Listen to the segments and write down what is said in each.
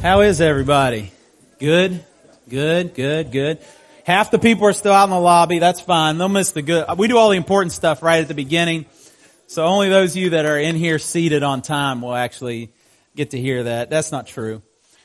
How is everybody? Good? Good. Half the people are still out in the lobby. That's fine. They'll miss the good. We do all the important stuff right at the beginning. So only those of you that are in here seated on time will actually get to hear that. That's not true.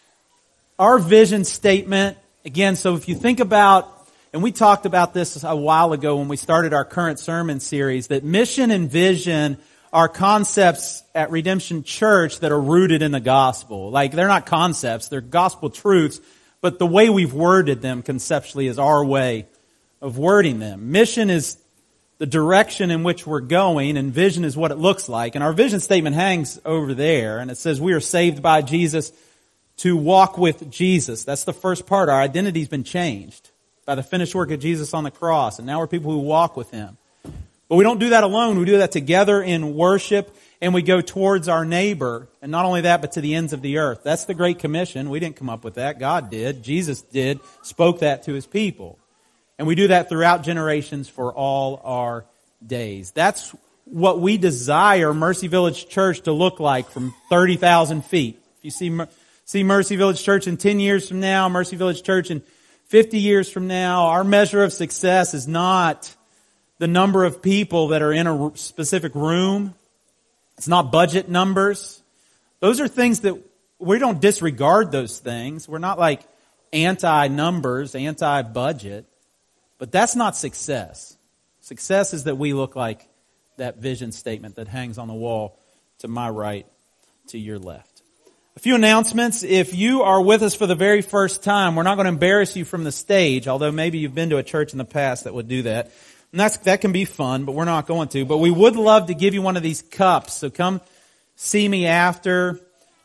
Our vision statement, again, so if you think about, and we talked about this a while ago when we started our current sermon series, that mission and vision are concepts at Redemption Church that are rooted in the gospel. Like, they're not concepts, they're gospel truths, but the way we've worded them conceptually is our way of wording them. Mission is the direction in which we're going, and vision is what it looks like. And our vision statement hangs over there, and it says we are saved by Jesus to walk with Jesus. That's the first part. Our identity's been changed by the finished work of Jesus on the cross, and now we're people who walk with Him. But we don't do that alone. We do that together in worship, and we go towards our neighbor. And not only that, but to the ends of the earth. That's the Great Commission. We didn't come up with that. God did. Jesus did. Spoke that to His people. And we do that throughout generations for all our days. That's what we desire Mercy Village Church to look like from 30,000 feet. If you see Mercy Village Church in 10 years from now, Mercy Village Church in 50 years from now, our measure of success is not the number of people that are in a specific room. It's not budget numbers. Those are things that we don't disregard those things. We're not like anti-numbers, anti-budget. But that's not success. Success is that we look like that vision statement that hangs on the wall to my right, to your left. A few announcements. If you are with us for the very first time, we're not going to embarrass you from the stage, although maybe you've been to a church in the past that would do that. And that can be fun, but we're not going to. But we would love to give you one of these cups. So come see me after,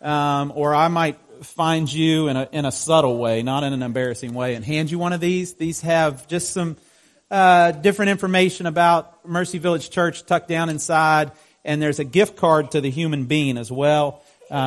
or I might find you in a subtle way, not in an embarrassing way, and hand you one of these. These have just some different information about Mercy Village Church tucked down inside, and there's a gift card to the human being as well.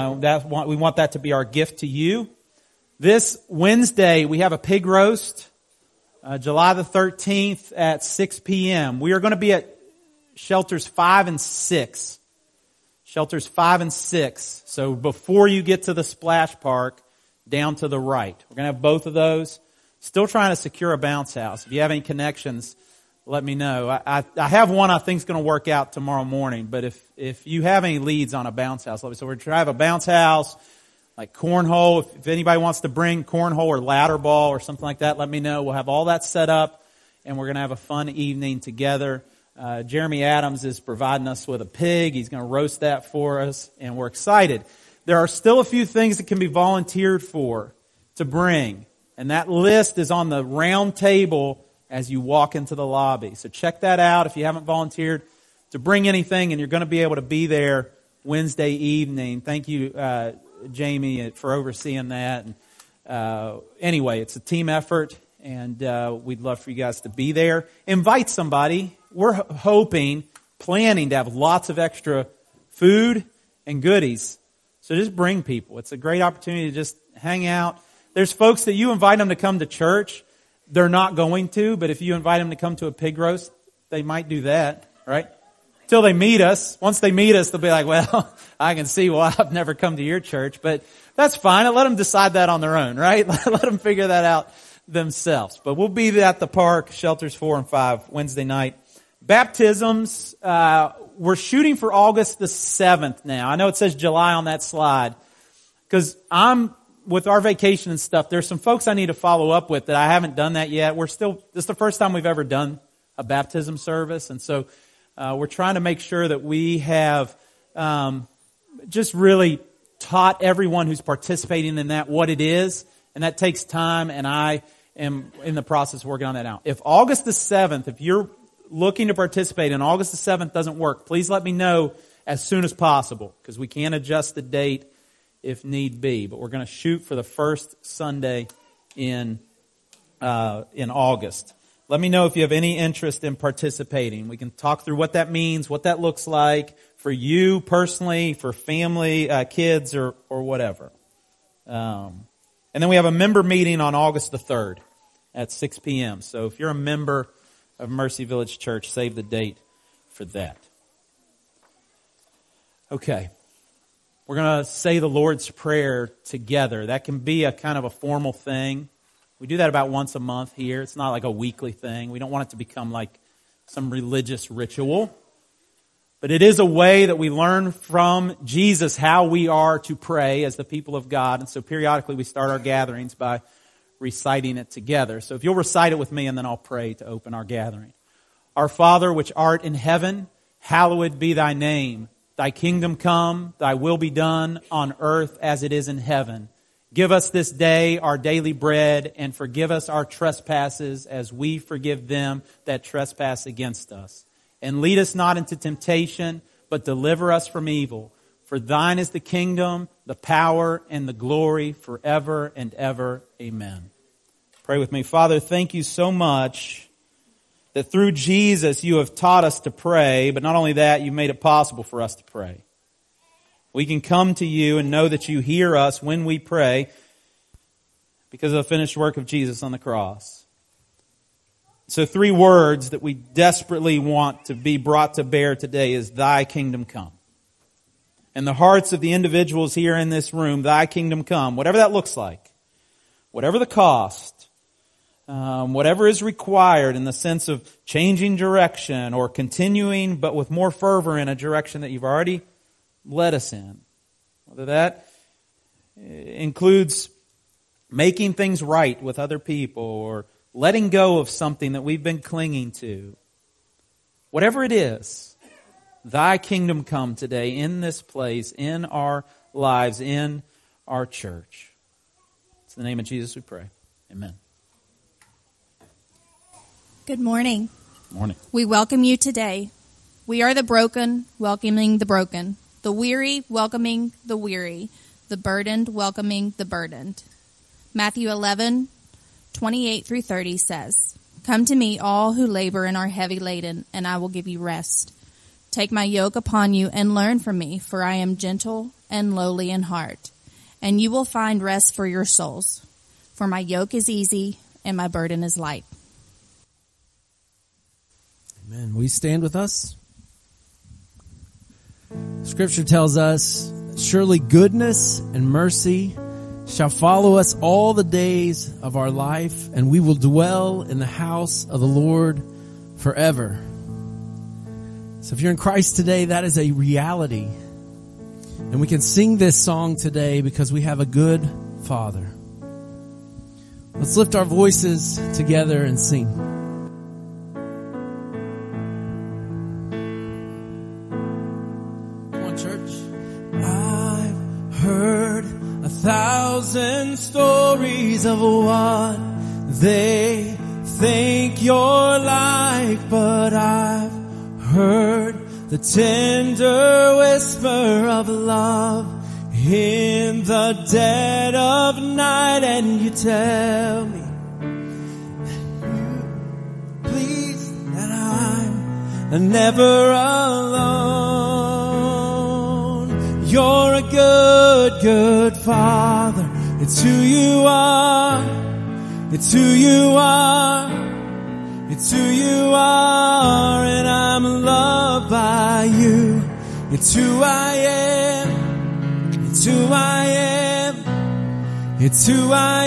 We want that to be our gift to you. This Wednesday, we have a pig roast. July the 13th at 6 p.m. We are going to be at shelters 5 and 6. Shelters 5 and 6. So before you get to the splash park, down to the right. We're going to have both of those. Still trying to secure a bounce house. If you have any connections, let me know. I have one I think is going to work out tomorrow morning. But if you have any leads on a bounce house, let me. So we're trying to have a bounce house, like cornhole. If anybody wants to bring cornhole or ladder ball or something like that, let me know. We'll have all that set up, and we're going to have a fun evening together. Jeremy Adams is providing us with a pig. He's going to roast that for us, and we're excited. There are still a few things that can be volunteered for to bring, and that list is on the round table as you walk into the lobby. So check that out if you haven't volunteered to bring anything, and you're going to be able to be there Wednesday evening. Thank you, Jamie, for overseeing that. And anyway, it's a team effort, and we'd love for you guys to be there. Invite somebody. We're planning to have lots of extra food and goodies. So just bring people. It's a great opportunity to just hang out. There's folks that you invite them to come to church. They're not going to, but if you invite them to come to a pig roast, they might do that, right? Till they meet us. Once they meet us, they'll be like, well, I can see why I've never come to your church. But that's fine. Let them decide that on their own, right? Let them figure that out themselves. But we'll be at the park, shelters 4 and 5, Wednesday night. Baptisms, we're shooting for August the 7th now. I know it says July on that slide. Because with our vacation and stuff, there's some folks I need to follow up with that I haven't done that yet. This is the first time we've ever done a baptism service. And so we're trying to make sure that we have just really taught everyone who's participating in that what it is. And that takes time, and I am in the process of working on that now. If August the 7th, if you're looking to participate and August the 7th doesn't work, please let me know as soon as possible, because we can adjust the date if need be. But we're going to shoot for the first Sunday in August. Let me know if you have any interest in participating. We can talk through what that means, what that looks like for you personally, for family, kids, or whatever. And then we have a member meeting on August the 3rd at 6 p.m. So if you're a member of Mercy Village Church, save the date for that. Okay. we're going to say the Lord's Prayer together. That can be a kind of a formal thing. We do that about once a month here. It's not like a weekly thing. We don't want it to become like some religious ritual. But it is a way that we learn from Jesus how we are to pray as the people of God. And so periodically we start our gatherings by reciting it together. So if you'll recite it with me, and then I'll pray to open our gathering. Our Father, which art in heaven, hallowed be thy name. Thy kingdom come, thy will be done on earth as it is in heaven. Give us this day our daily bread, and forgive us our trespasses as we forgive them that trespass against us. And lead us not into temptation, but deliver us from evil. For thine is the kingdom, the power, and the glory forever and ever. Amen. Pray with me. Father, thank you so much that through Jesus you have taught us to pray, but not only that, you made it possible for us to pray. We can come to you and know that you hear us when we pray because of the finished work of Jesus on the cross. So 3 words that we desperately want to be brought to bear today is thy kingdom come. In the hearts of the individuals here in this room, thy kingdom come, whatever that looks like, whatever the cost, whatever is required in the sense of changing direction or continuing but with more fervor in a direction that you've already led us in. Whether that includes making things right with other people or letting go of something that we've been clinging to. Whatever it is, thy kingdom come today in this place, in our lives, in our church. It's in the name of Jesus we pray. Amen. Good morning. Morning. We welcome you today. We are the broken, welcoming the broken. The weary, welcoming the weary. The burdened, welcoming the burdened. Matthew 11:28-30 says, Come to me, all who labor and are heavy laden, and I will give you rest. Take my yoke upon you and learn from me, for I am gentle and lowly in heart, and you will find rest for your souls. For my yoke is easy and my burden is light. Amen. Will you stand with us? Scripture tells us, surely goodness and mercy shall follow us all the days of our life, and we will dwell in the house of the Lord forever. So if you're in Christ today, that is a reality. And we can sing this song today because we have a good Father. Let's lift our voices together and sing. Come on, church. I've heard 1,000 stories of what they think you're like, but I've heard the tender whisper of love in the dead of night, and you tell me that you're pleased that I'm never alone. You're a good, good Father. It's who you are. It's who you are. It's who you are, and I'm loved by you. It's who I am. It's who I am. It's who I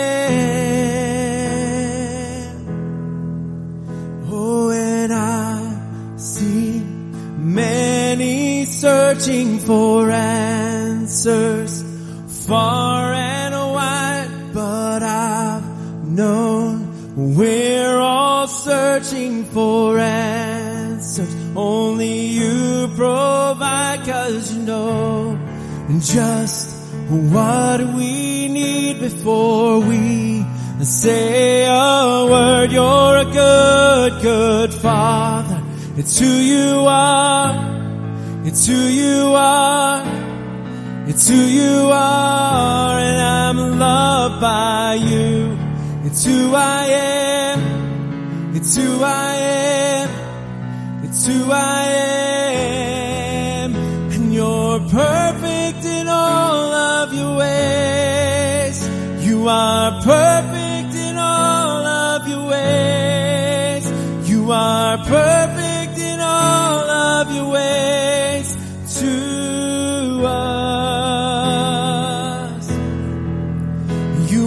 am. Oh, and I see many searching for answers far and wide, but I've known we're all searching for answers. Only you provide, 'cause you know just what we need before we say a word. You're a good, good Father. It's who you are. It's who you are. It's who you are, and I'm loved by you. It's who I am. It's who I am. It's who I am. And you're perfect in all of your ways. You are perfect in all of your ways. You are perfect in all of your ways to us.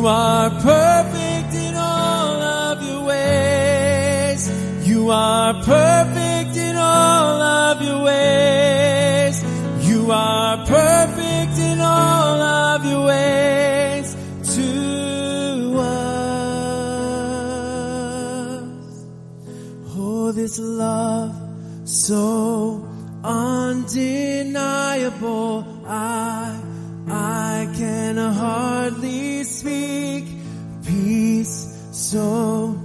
You are perfect in all of your ways. You are perfect in all of your ways. You are perfect in all of your ways to us. Oh, this love so undeniable, I can hardly speak. Peace so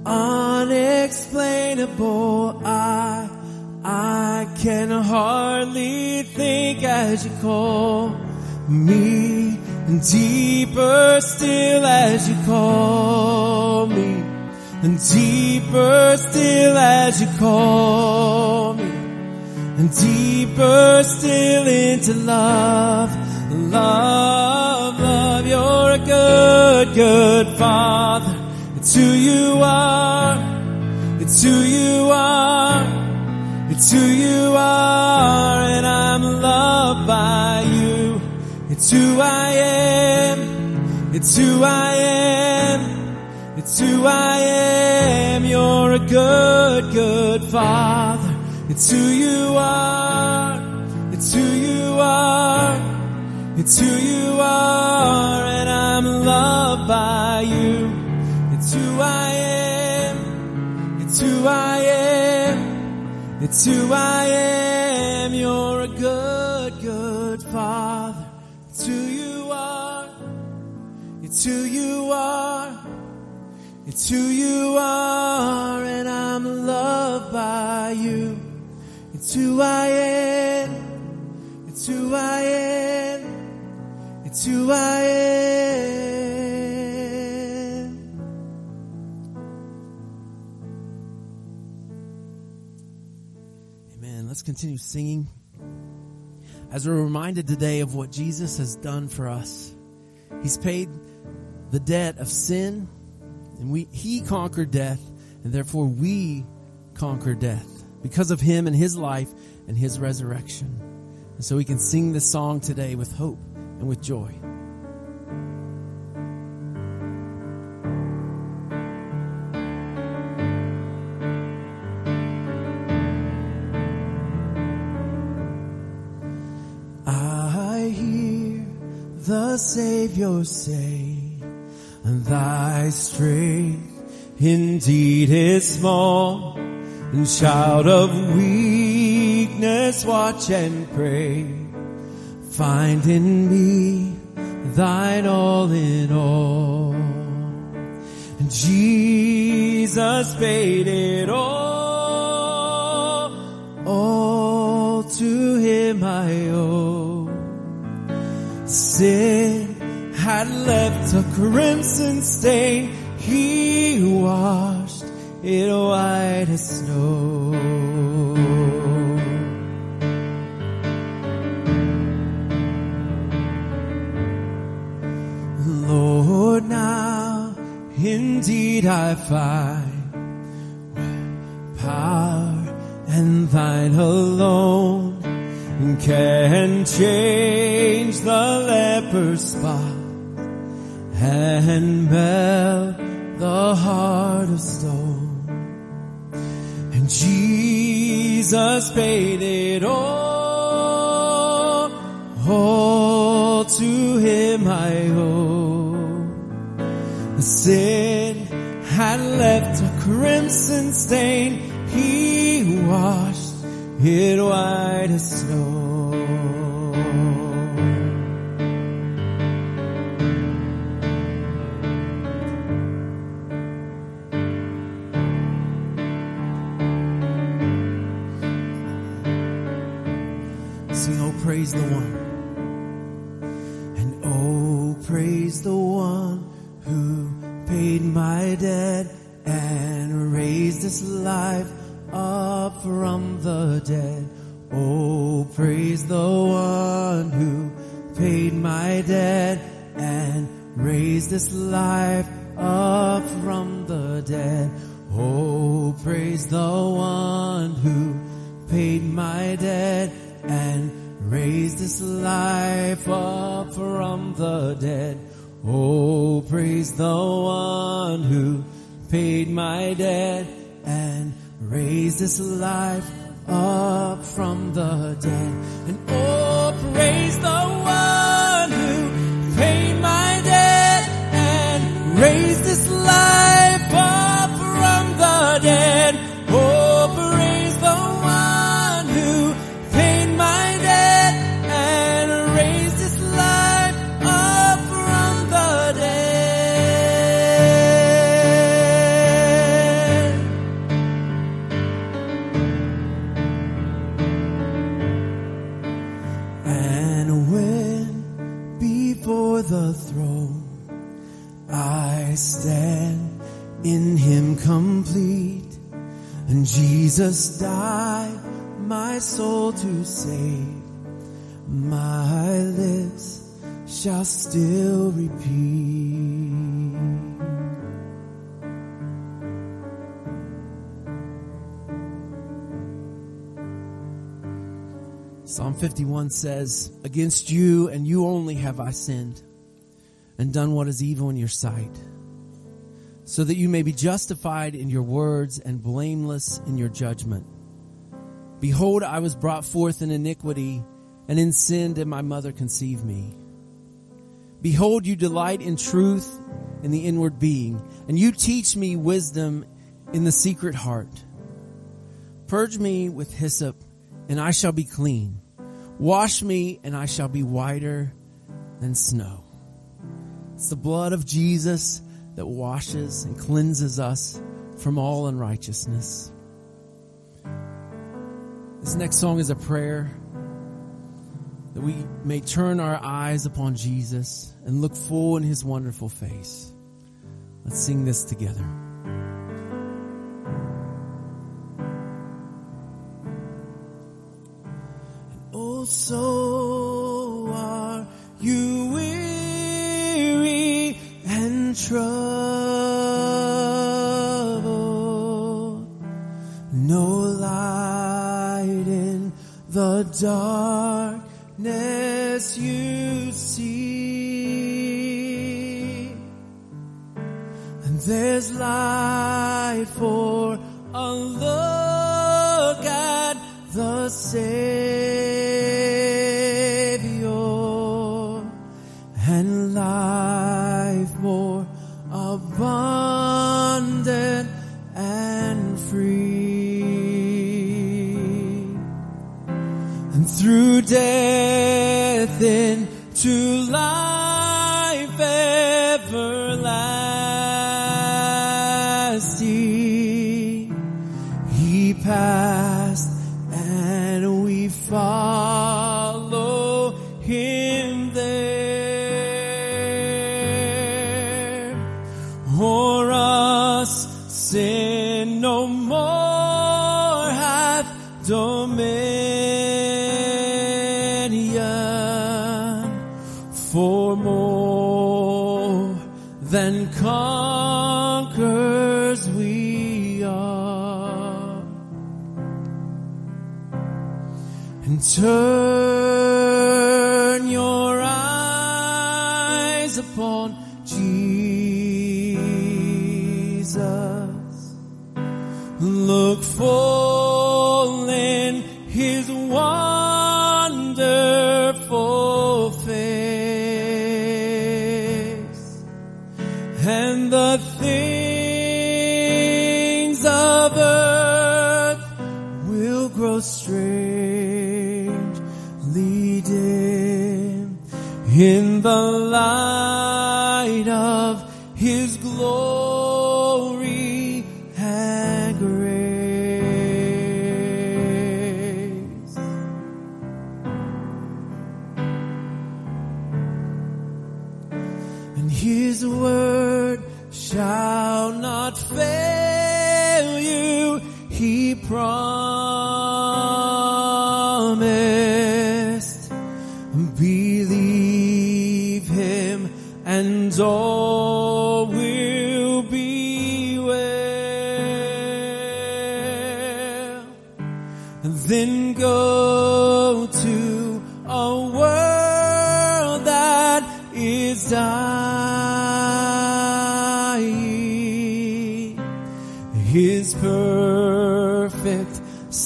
unexplainable, I can hardly think as you call me, and deeper still as you call me, and deeper still as you call me, and deeper still into love, love, love. You're a good, good Father. It's who you are. It's who you are. It's who you are, and I'm loved by you. It's who I am. It's who I am. It's who I am. You're a good, good Father. It's who you are. It's who you are. It's who you are, and I'm loved by you. It's who I am. It's who I am. It's who I am. You're a good, good Father. It's who you are. It's who you are. It's who you are, and I'm loved by you. It's who I am. It's who I am. It's who I am. Amen. Let's continue singing as we're reminded today of what Jesus has done for us. He's paid the debt of sin, and He conquered death, and therefore we conquer death because of Him and His life and His resurrection. And so we can sing this song today with hope and with joy. I hear the Savior say, thy strength indeed is small, and child of weakness, watch and pray. Find in me thine all in all. And Jesus paid it all to Him I owe. Sin had left a crimson stain, He washed it white as snow. Lord, now indeed I find power and thine alone can change the leper's spot and melt the heart of stone. And Jesus paid it all to Him I owe. The sin had left a crimson stain, He washed it white as snow. Sing, oh, praise the one. And oh, praise the one who paid my debt and raised this life up from the dead. Oh, praise the one who paid my debt and raised this life up from the dead. Oh, praise the one who paid my debt and raised this life up from the dead. Oh, praise the one who paid my debt and raised this life up from the dead. And oh, praise the one who paid my debt and raised this life up from the dead. Oh, praise the one who paid my debt and raised this life up from the dead. And when before the throne I stand in Him complete, and Jesus died my soul to save, my lips shall still repeat. Psalm 51 says, against you and you only have I sinned and done what is evil in your sight, so that you may be justified in your words and blameless in your judgment. Behold, I was brought forth in iniquity, and in sin did my mother conceive me. Behold, you delight in truth in the inward being, and you teach me wisdom in the secret heart. Purge me with hyssop, and I shall be clean. Wash me, and I shall be whiter than snow. It's the blood of Jesus that washes and cleanses us from all unrighteousness. This next song is a prayer that we may turn our eyes upon Jesus and look full in His wonderful face. Let's sing this together. Oh, so are you weary and troubled, no light in the darkness you see, and there's light for a look at the Savior, and life more abundant and free, and through death into life everlasting, He passed and we follow Him there. O'er us sin no more hath dominion, for more than conquerors we are. And turn your eyes upon Jesus. Look full in His wonderful face, and the things of earth will grow strangely dim in the light of His glory and grace. And His word shall not fail you, He promised. Believe Him and all will be well. And then go to a world that is dying, His perfect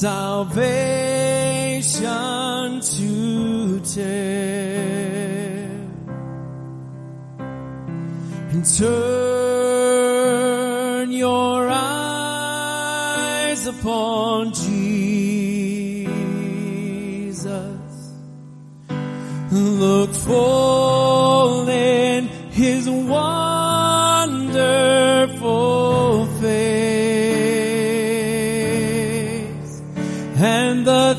salvation to tell, and turn your eyes upon Jesus. Look full in His wonderful face, and the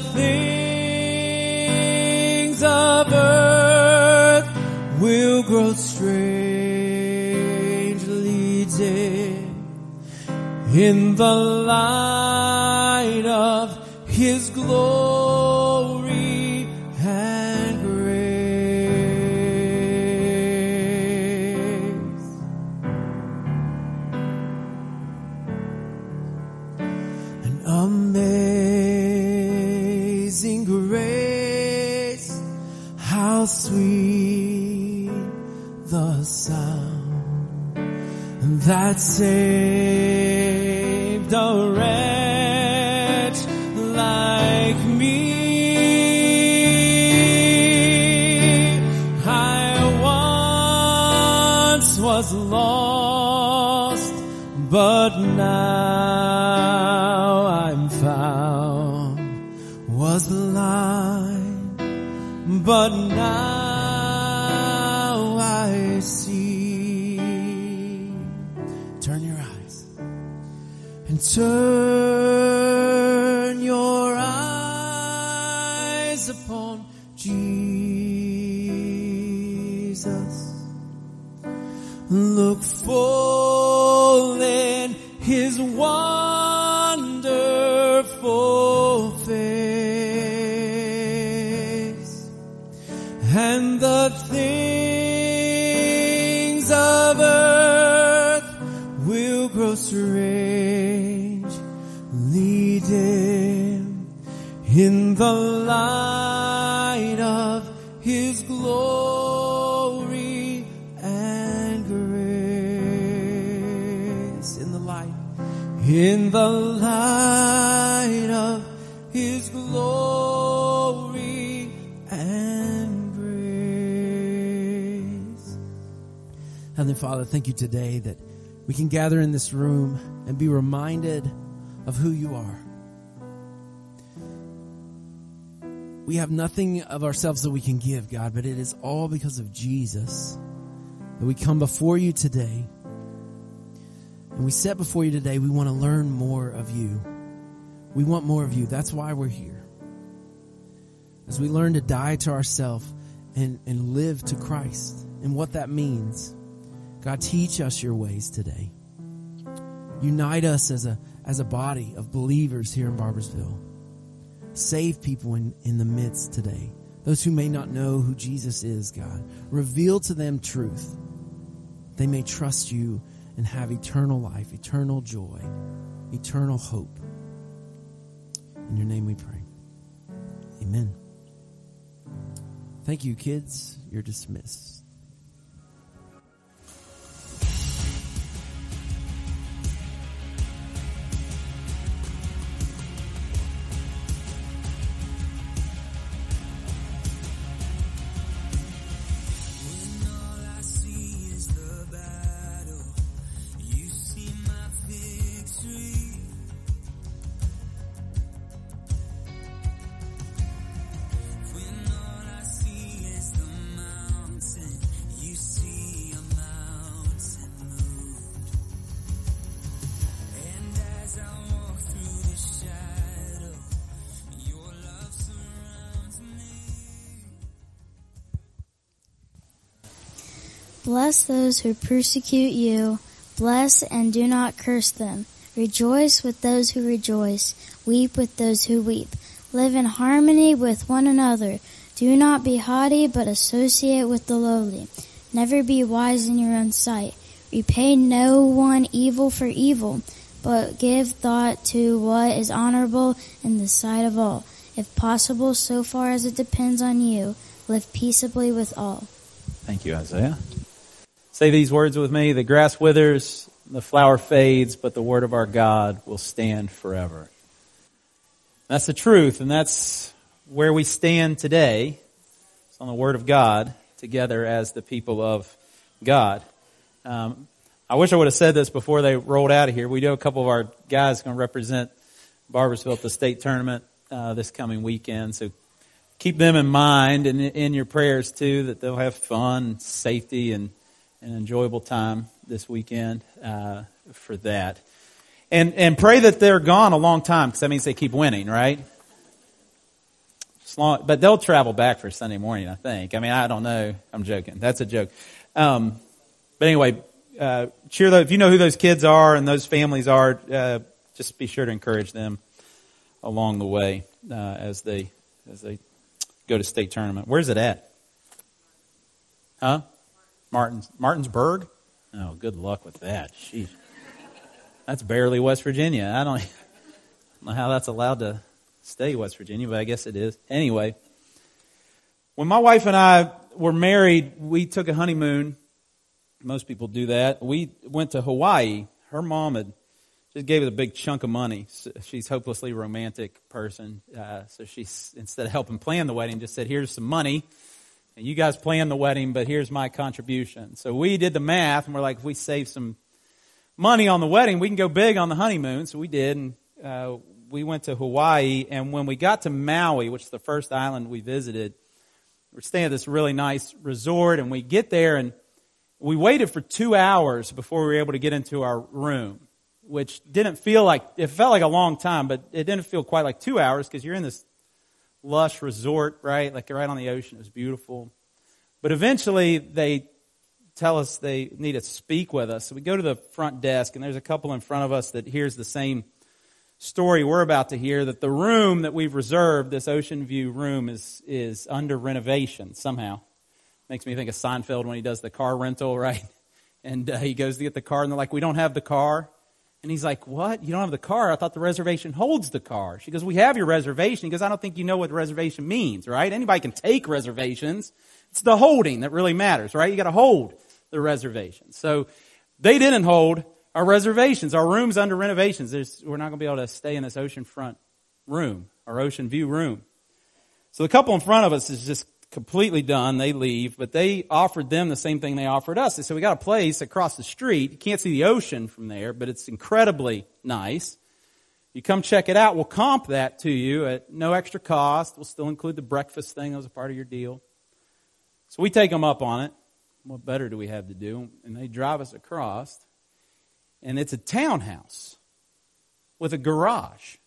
things of earth will grow strangely dim in the light of His glory and grace. An amazing grace, how sweet the sound that saved a wretch like me. I once was lost, but now I'm found. Was blind, but now I see. Turn your eyes and turn your eyes upon Jesus. Look full in His wonderful face, and the things of earth will grow strangely dim in the light of His glory and grace. In the light of His glory and grace. Heavenly Father, thank you today that we can gather in this room and be reminded of who you are. We have nothing of ourselves that we can give, God, but it is all because of Jesus that we come before you today. And we set before you today, we want to learn more of you. We want more of you. That's why we're here. As we learn to die to ourselves and live to Christ and what that means. God, teach us your ways today. Unite us as a body of believers here in Barboursville. Save people in the midst today. Those who may not know who Jesus is, God. Reveal to them truth. They may trust you and have eternal life, eternal joy, eternal hope. In your name we pray. Amen. Thank you, kids. You're dismissed. Bless those who persecute you. Bless and do not curse them. Rejoice with those who rejoice. Weep with those who weep. Live in harmony with one another. Do not be haughty, but associate with the lowly. Never be wise in your own sight. Repay no one evil for evil, but give thought to what is honorable in the sight of all. If possible, so far as it depends on you, live peaceably with all. Thank you, Isaiah. Say these words with me. The grass withers The flower fades, but the word of our God will stand forever. That's the truth, and that's where we stand today. It's on the word of God, together as the people of God. I wish I would have said this before they rolled out of here. We do have a couple of our guys going to represent Barboursville at the state tournament this coming weekend, so keep them in mind and in your prayers too, that they'll have fun, safety, and an enjoyable time this weekend for that. And pray that they're gone a long time, because that means they keep winning, right? But they'll travel back for Sunday morning, I think. I mean, I don't know. I'm joking. That's a joke. But anyway, cheer those. If you know who those kids are and those families are, just be sure to encourage them along the way as they go to state tournament. Where's it at? Huh? Martinsburg? Oh, good luck with that. Jeez. That's barely West Virginia. I don't know how that's allowed to stay West Virginia, but I guess it is. Anyway, when my wife and I were married, we took a honeymoon. Most people do that. We went to Hawaii. Her mom had just gave us a big chunk of money. She's a hopelessly romantic person. So she's, instead of helping plan the wedding, just said, here's some money. And you guys plan the wedding, but here's my contribution. So we did the math, and we're like, if we save some money on the wedding, we can go big on the honeymoon. So we did, and we went to Hawaii. And when we got to Maui, which is the first island we visited, we're staying at this really nice resort, and we get there, and we waited for 2 hours before we were able to get into our room, which didn't feel like, it felt like a long time, but it didn't feel quite like 2 hours, because you're in this lush resort, right? Like right on the ocean. It was beautiful. But eventually they tell us they need to speak with us. So we go to the front desk, and there's a couple in front of us that hears the same story we're about to hear, that the room that we've reserved, this ocean view room, is under renovation somehow. Makes me think of Seinfeld when he does the car rental, right? And he goes to get the car, and they're like, we don't have the car. And he's like, what? You don't have the car? I thought the reservation holds the car. She goes, we have your reservation. He goes, I don't think you know what reservation means, right? Anybody can take reservations. It's the holding that really matters, right? You got to hold the reservation. So they didn't hold our reservations. Our room's under renovations. We're not going to be able to stay in this oceanfront room, our ocean view room. So the couple in front of us is just completely done. They leave, but they offered them the same thing they offered us. They said, we got a place across the street. You can't see the ocean from there, but it's incredibly nice. You come check it out. We'll comp that to you at no extra cost. We'll still include the breakfast thing. That was a part of your deal. So we take them up on it. What better do we have to do? And they drive us across, and it's a townhouse with a garage,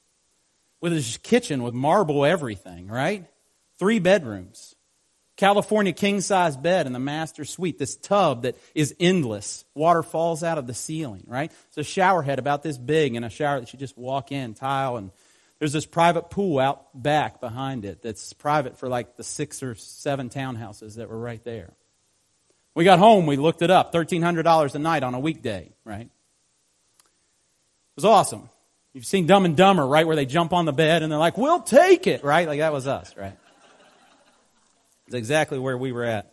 with a kitchen with marble everything, right? 3 bedrooms, California king-size bed in the master suite, this tub that is endless. Water falls out of the ceiling, right? It's a shower head about this big, and a shower that you just walk in, tile, and there's this private pool out back behind it that's private for like the 6 or 7 townhouses that were right there. We got home, we looked it up, $1,300 a night on a weekday, right? It was awesome. You've seen Dumb and Dumber, right, where they jump on the bed and they're like, we'll take it, right? Like that was us, right? It's exactly where we were at.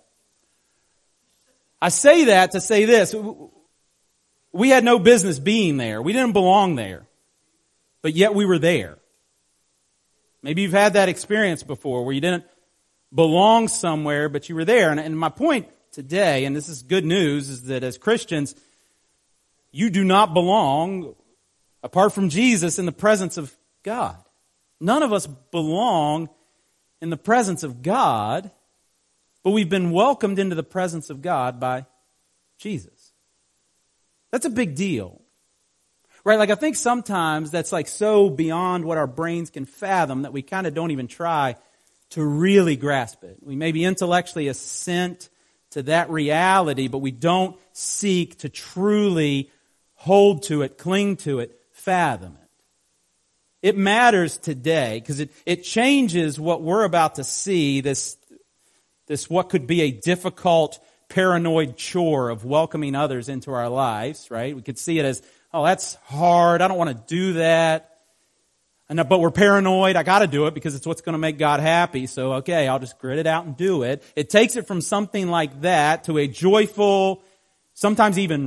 I say that to say this. We had no business being there. We didn't belong there. But yet we were there. Maybe you've had that experience before where you didn't belong somewhere, but you were there. And my point today, and this is good news, is that as Christians, you do not belong, apart from Jesus, in the presence of God. None of us belong in the presence of God, but we've been welcomed into the presence of God by Jesus. That's a big deal. Right? Like I think sometimes that's like so beyond what our brains can fathom that we kind of don't even try to really grasp it. We maybe intellectually assent to that reality, but we don't seek to truly hold to it, cling to it, fathom it. It matters today because it changes what we're about to see, this what could be a difficult, paranoid chore of welcoming others into our lives, right? We could see it as, oh, that's hard. I don't want to do that. But we're paranoid. I got to do it because it's what's going to make God happy. So, okay, I'll just grit it out and do it. It takes it from something like that to a joyful, sometimes even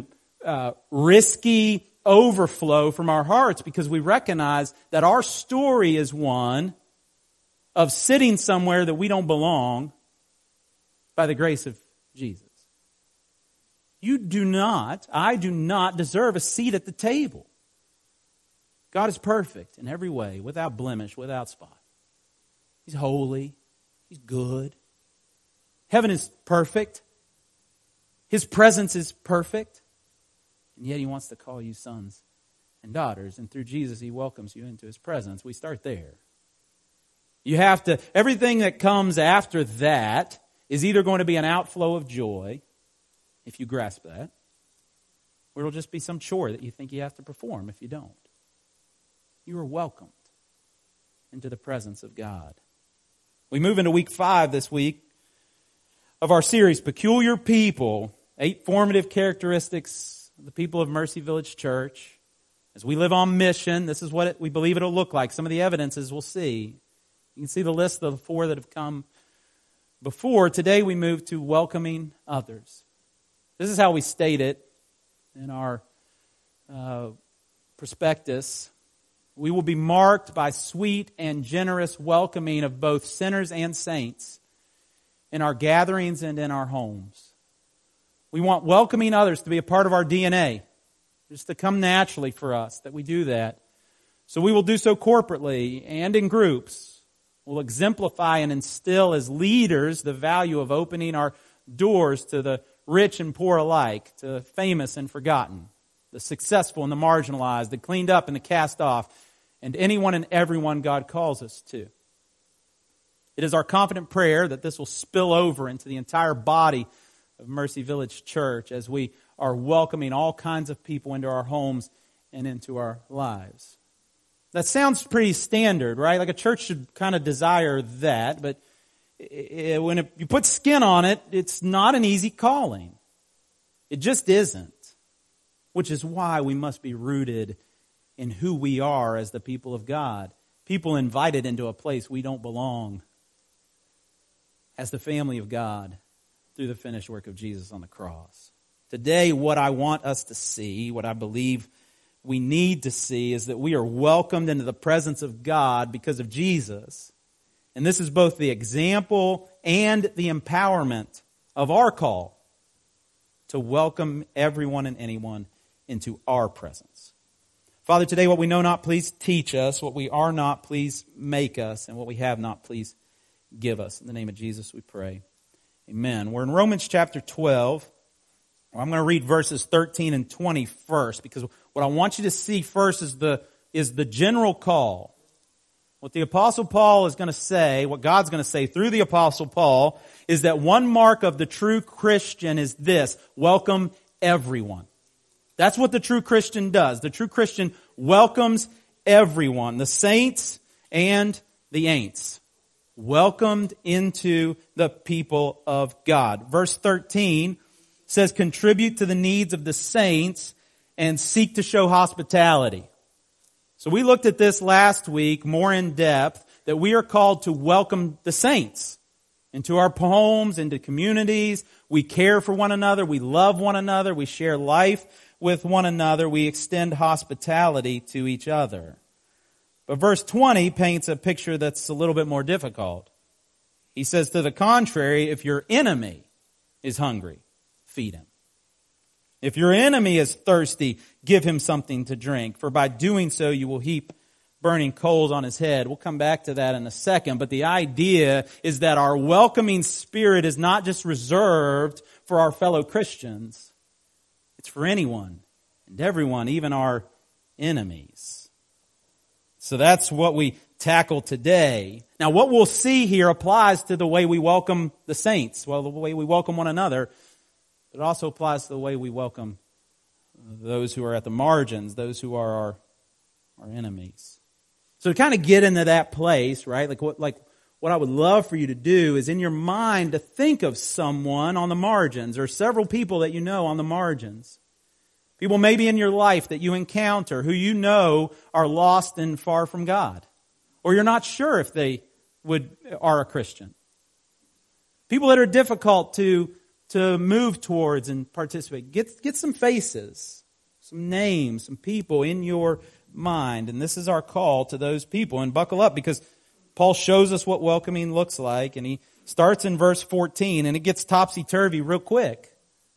risky overflow from our hearts because we recognize that our story is one of sitting somewhere that we don't belong by the grace of Jesus. I do not deserve a seat at the table. God is perfect in every way, without blemish, without spot. He's holy. He's good. Heaven is perfect. His presence is perfect. And yet He wants to call you sons and daughters. And through Jesus, He welcomes you into His presence. We start there. Everything that comes after that is either going to be an outflow of joy, if you grasp that, or it'll just be some chore that you think you have to perform if you don't. You are welcomed into the presence of God. We move into week 5 this week of our series, Peculiar People, 8 formative characteristics of the people of Mercy Village Church. As we live on mission, this is what we believe it'll look like. Some of the evidences we'll see. You can see the list of the 4 that have come before. Today we move to welcoming others. This is how we state it in our prospectus. We will be marked by sweet and generous welcoming of both sinners and saints in our gatherings and in our homes. We want welcoming others to be a part of our DNA, just to come naturally for us that we do that. So we will do so corporately and in groups. We'll exemplify and instill as leaders the value of opening our doors to the rich and poor alike, to the famous and forgotten, the successful and the marginalized, the cleaned up and the cast off, and anyone and everyone God calls us to. It is our confident prayer that this will spill over into the entire body of Mercy Village Church as we are welcoming all kinds of people into our homes and into our lives. That sounds pretty standard, right? Like a church should kind of desire that, but when you put skin on it, it's not an easy calling. It just isn't. Which is why we must be rooted in who we are as the people of God. People invited into a place we don't belong as the family of God through the finished work of Jesus on the cross. Today, what I want us to see, what I believe we need to see, is that we are welcomed into the presence of God because of Jesus. And this is both the example and the empowerment of our call to welcome everyone and anyone into our presence. Father, today what we know not, please teach us. What we are not, please make us. And what we have not, please give us. In the name of Jesus we pray. Amen. We're in Romans chapter 12. I'm going to read verses 13 and 20 first, because what I want you to see first is the general call. What the Apostle Paul is going to say, what God's going to say through the Apostle Paul, is that one mark of the true Christian is this: welcome everyone. That's what the true Christian does. The true Christian welcomes everyone, the saints and the ain'ts, welcomed into the people of God. Verse 13 says, contribute to the needs of the saints and seek to show hospitality. So we looked at this last week more in depth, that we are called to welcome the saints into our homes, into communities. We care for one another. We love one another. We share life with one another. We extend hospitality to each other. But verse 20 paints a picture that's a little bit more difficult. He says, to the contrary, if your enemy is hungry, feed him. If your enemy is thirsty, give him something to drink, for by doing so you will heap burning coals on his head. We'll come back to that in a second, but the idea is that our welcoming spirit is not just reserved for our fellow Christians. It's for anyone and everyone, even our enemies. So that's what we tackle today. Now, what we'll see here applies to the way we welcome the saints, well, the way we welcome one another. It also applies to the way we welcome those who are at the margins, those who are our enemies. So to kind of get into that place, right, like what I would love for you to do is in your mind to think of someone on the margins, or several people that you know on the margins. People maybe in your life that you encounter who you know are lost and far from God, or you're not sure if they are a Christian. People that are difficult to to move towards and participate. Get some faces, some names, some people in your mind. And this is our call to those people. And buckle up, because Paul shows us what welcoming looks like. And he starts in verse 14, and it gets topsy-turvy real quick.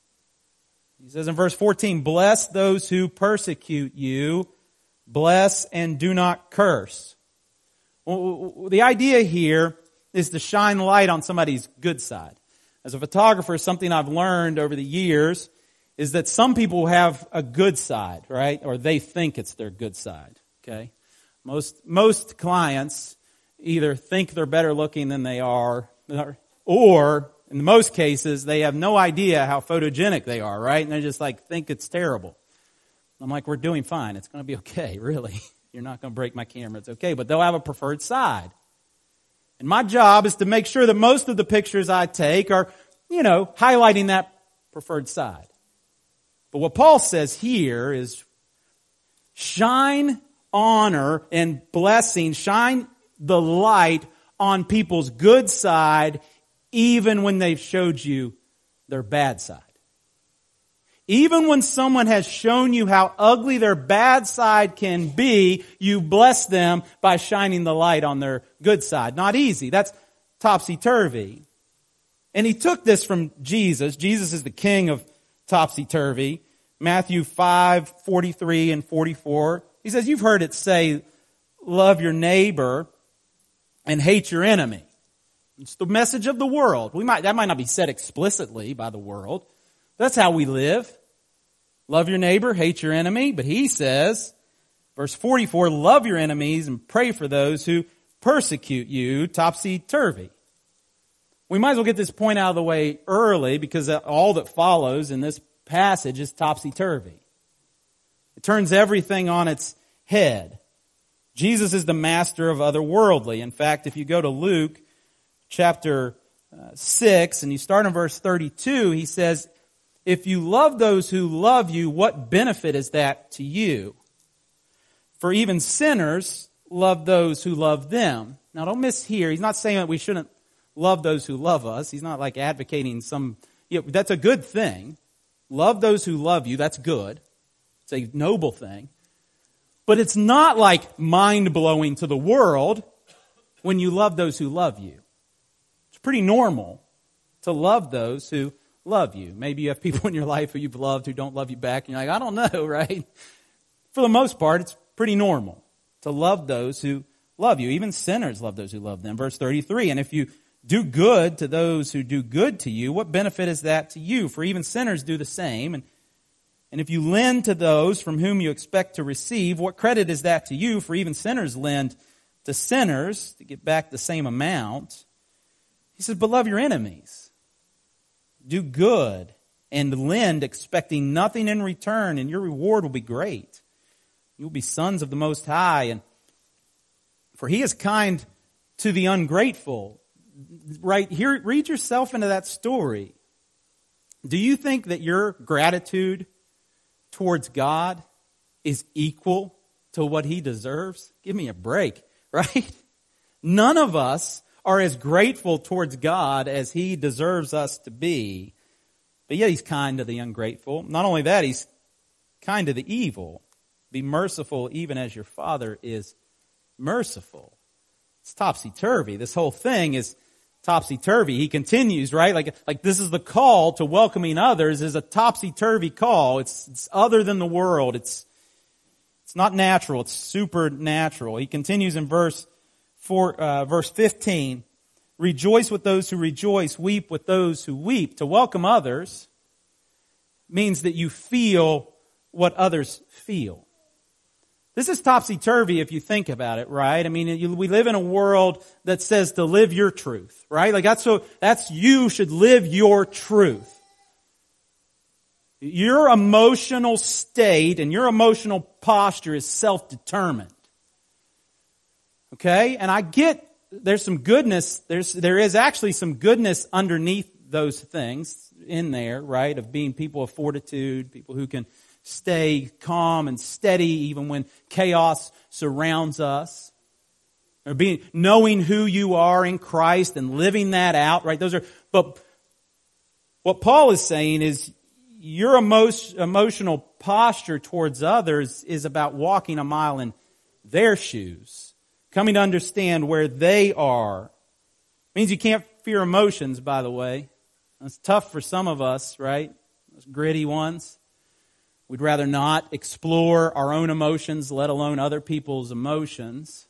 He says in verse 14, bless those who persecute you. Bless and do not curse. Well, the idea here is to shine light on somebody's good side. As a photographer, something I've learned over the years is that some people have a good side, right? Or they think it's their good side, okay? Most clients either think they're better looking than they are, or in most cases, they have no idea how photogenic they are, right? And they just think it's terrible. I'm like, we're doing fine. It's going to be okay, really. You're not going to break my camera. It's okay. But they'll have a preferred side. And my job is to make sure that most of the pictures I take are, highlighting that preferred side. But what Paul says here is shine honor and blessing, shine the light on people's good side, even when they've showed you their bad side. Even when someone has shown you how ugly their bad side can be, you bless them by shining the light on their good side. Not easy. That's topsy-turvy. And he took this from Jesus. Jesus is the king of topsy-turvy. Matthew 5:43 and 44. He says, you've heard it say, love your neighbor and hate your enemy. It's the message of the world. That might not be said explicitly by the world. That's how we live. Love your neighbor, hate your enemy. But he says, verse 44, love your enemies and pray for those who persecute you, topsy-turvy. We might as well get this point out of the way early, because all that follows in this passage is topsy-turvy. It turns everything on its head. Jesus is the master of otherworldly. In fact, if you go to Luke chapter 6 and you start in verse 32, he says, if you love those who love you, what benefit is that to you? For even sinners love those who love them. Now don't miss here, he's not saying that we shouldn't love those who love us. He's not advocating that's a good thing. Love those who love you, that's good. It's a noble thing. But it's not mind-blowing to the world when you love those who love you. It's pretty normal to love those who love you. Maybe you have people in your life who you've loved who don't love you back, and you're like, I don't know, right? For the most part, it's pretty normal to love those who love you. Even sinners love those who love them. Verse 33, and if you do good to those who do good to you, what benefit is that to you? For even sinners do the same. And if you lend to those from whom you expect to receive, what credit is that to you? For even sinners lend to sinners to get back the same amount. He says, but love your enemies. Do good and lend, expecting nothing in return, and your reward will be great. You will be sons of the Most High. And for he is kind to the ungrateful. Right here, read yourself into that story. Do you think that your gratitude towards God is equal to what he deserves? Give me a break, right? None of us are as grateful towards God as he deserves us to be. But yet he's kind to the ungrateful. Not only that, he's kind to the evil. Be merciful even as your Father is merciful. It's topsy-turvy. This whole thing is topsy-turvy. He continues, right? Like this is the call to welcoming others is a topsy-turvy call. It's other than the world. It's not natural. It's supernatural. He continues in verse 15. Rejoice with those who rejoice. Weep with those who weep. To welcome others means that you feel what others feel. This is topsy-turvy if you think about it, right? I mean, we live in a world that says to live your truth, right? That's you should live your truth. Your emotional state and your emotional posture is self-determined. Okay? And I get there's some goodness, there is actually some goodness underneath those things in there, right? Of being people of fortitude, people who can stay calm and steady even when chaos surrounds us. Or knowing who you are in Christ and living that out, right? But What Paul is saying is your emotional posture towards others is about walking a mile in their shoes, coming to understand where they are. It means you can't fear emotions, by the way. That's tough for some of us, right? Those gritty ones. We'd rather not explore our own emotions, let alone other people's emotions.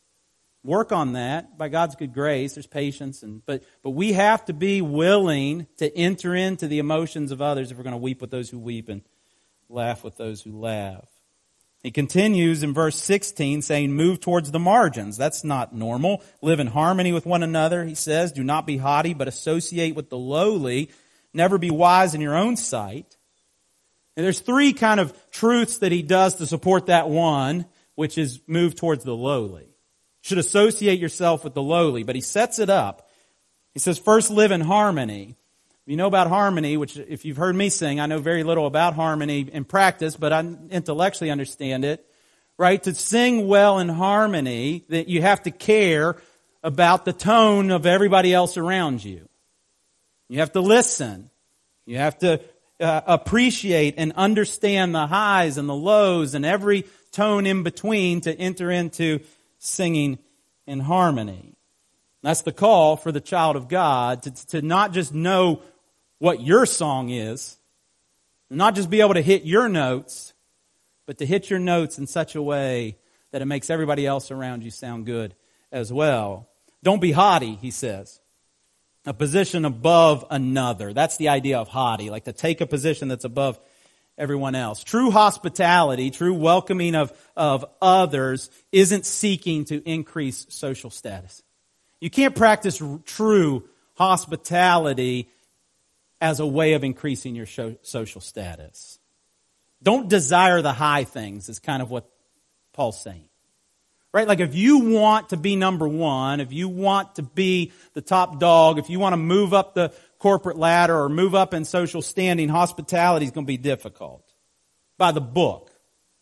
Work on that by God's good grace. There's patience, but we have to be willing to enter into the emotions of others if we're going to weep with those who weep and laugh with those who laugh. He continues in verse 16 saying, move towards the margins. That's not normal. Live in harmony with one another, he says. Do not be haughty, but associate with the lowly. Never be wise in your own sight. And there's three kind of truths that he does to support that one, which is move towards the lowly. You should associate yourself with the lowly, but he sets it up. He says, first live in harmony. You know about harmony, which if you've heard me sing, I know very little about harmony in practice, but I intellectually understand it. Right? To sing well in harmony, that you have to care about the tone of everybody else around you. You have to listen. You have to appreciate and understand the highs and the lows and every tone in between to enter into singing in harmony. That's the call for the child of God, to not just know what your song is, not just be able to hit your notes, but to hit your notes in such a way that it makes everybody else around you sound good as well. Don't be haughty, he says. A position above another. That's the idea of haughty, like to take a position that's above everyone else. True hospitality, true welcoming of others isn't seeking to increase social status. You can't practice true hospitality as a way of increasing your social status. Don't desire the high things is kind of what Paul's saying. Right? Like if you want to be number one, if you want to be the top dog, if you want to move up the corporate ladder or move up in social standing, hospitality is going to be difficult. By the book.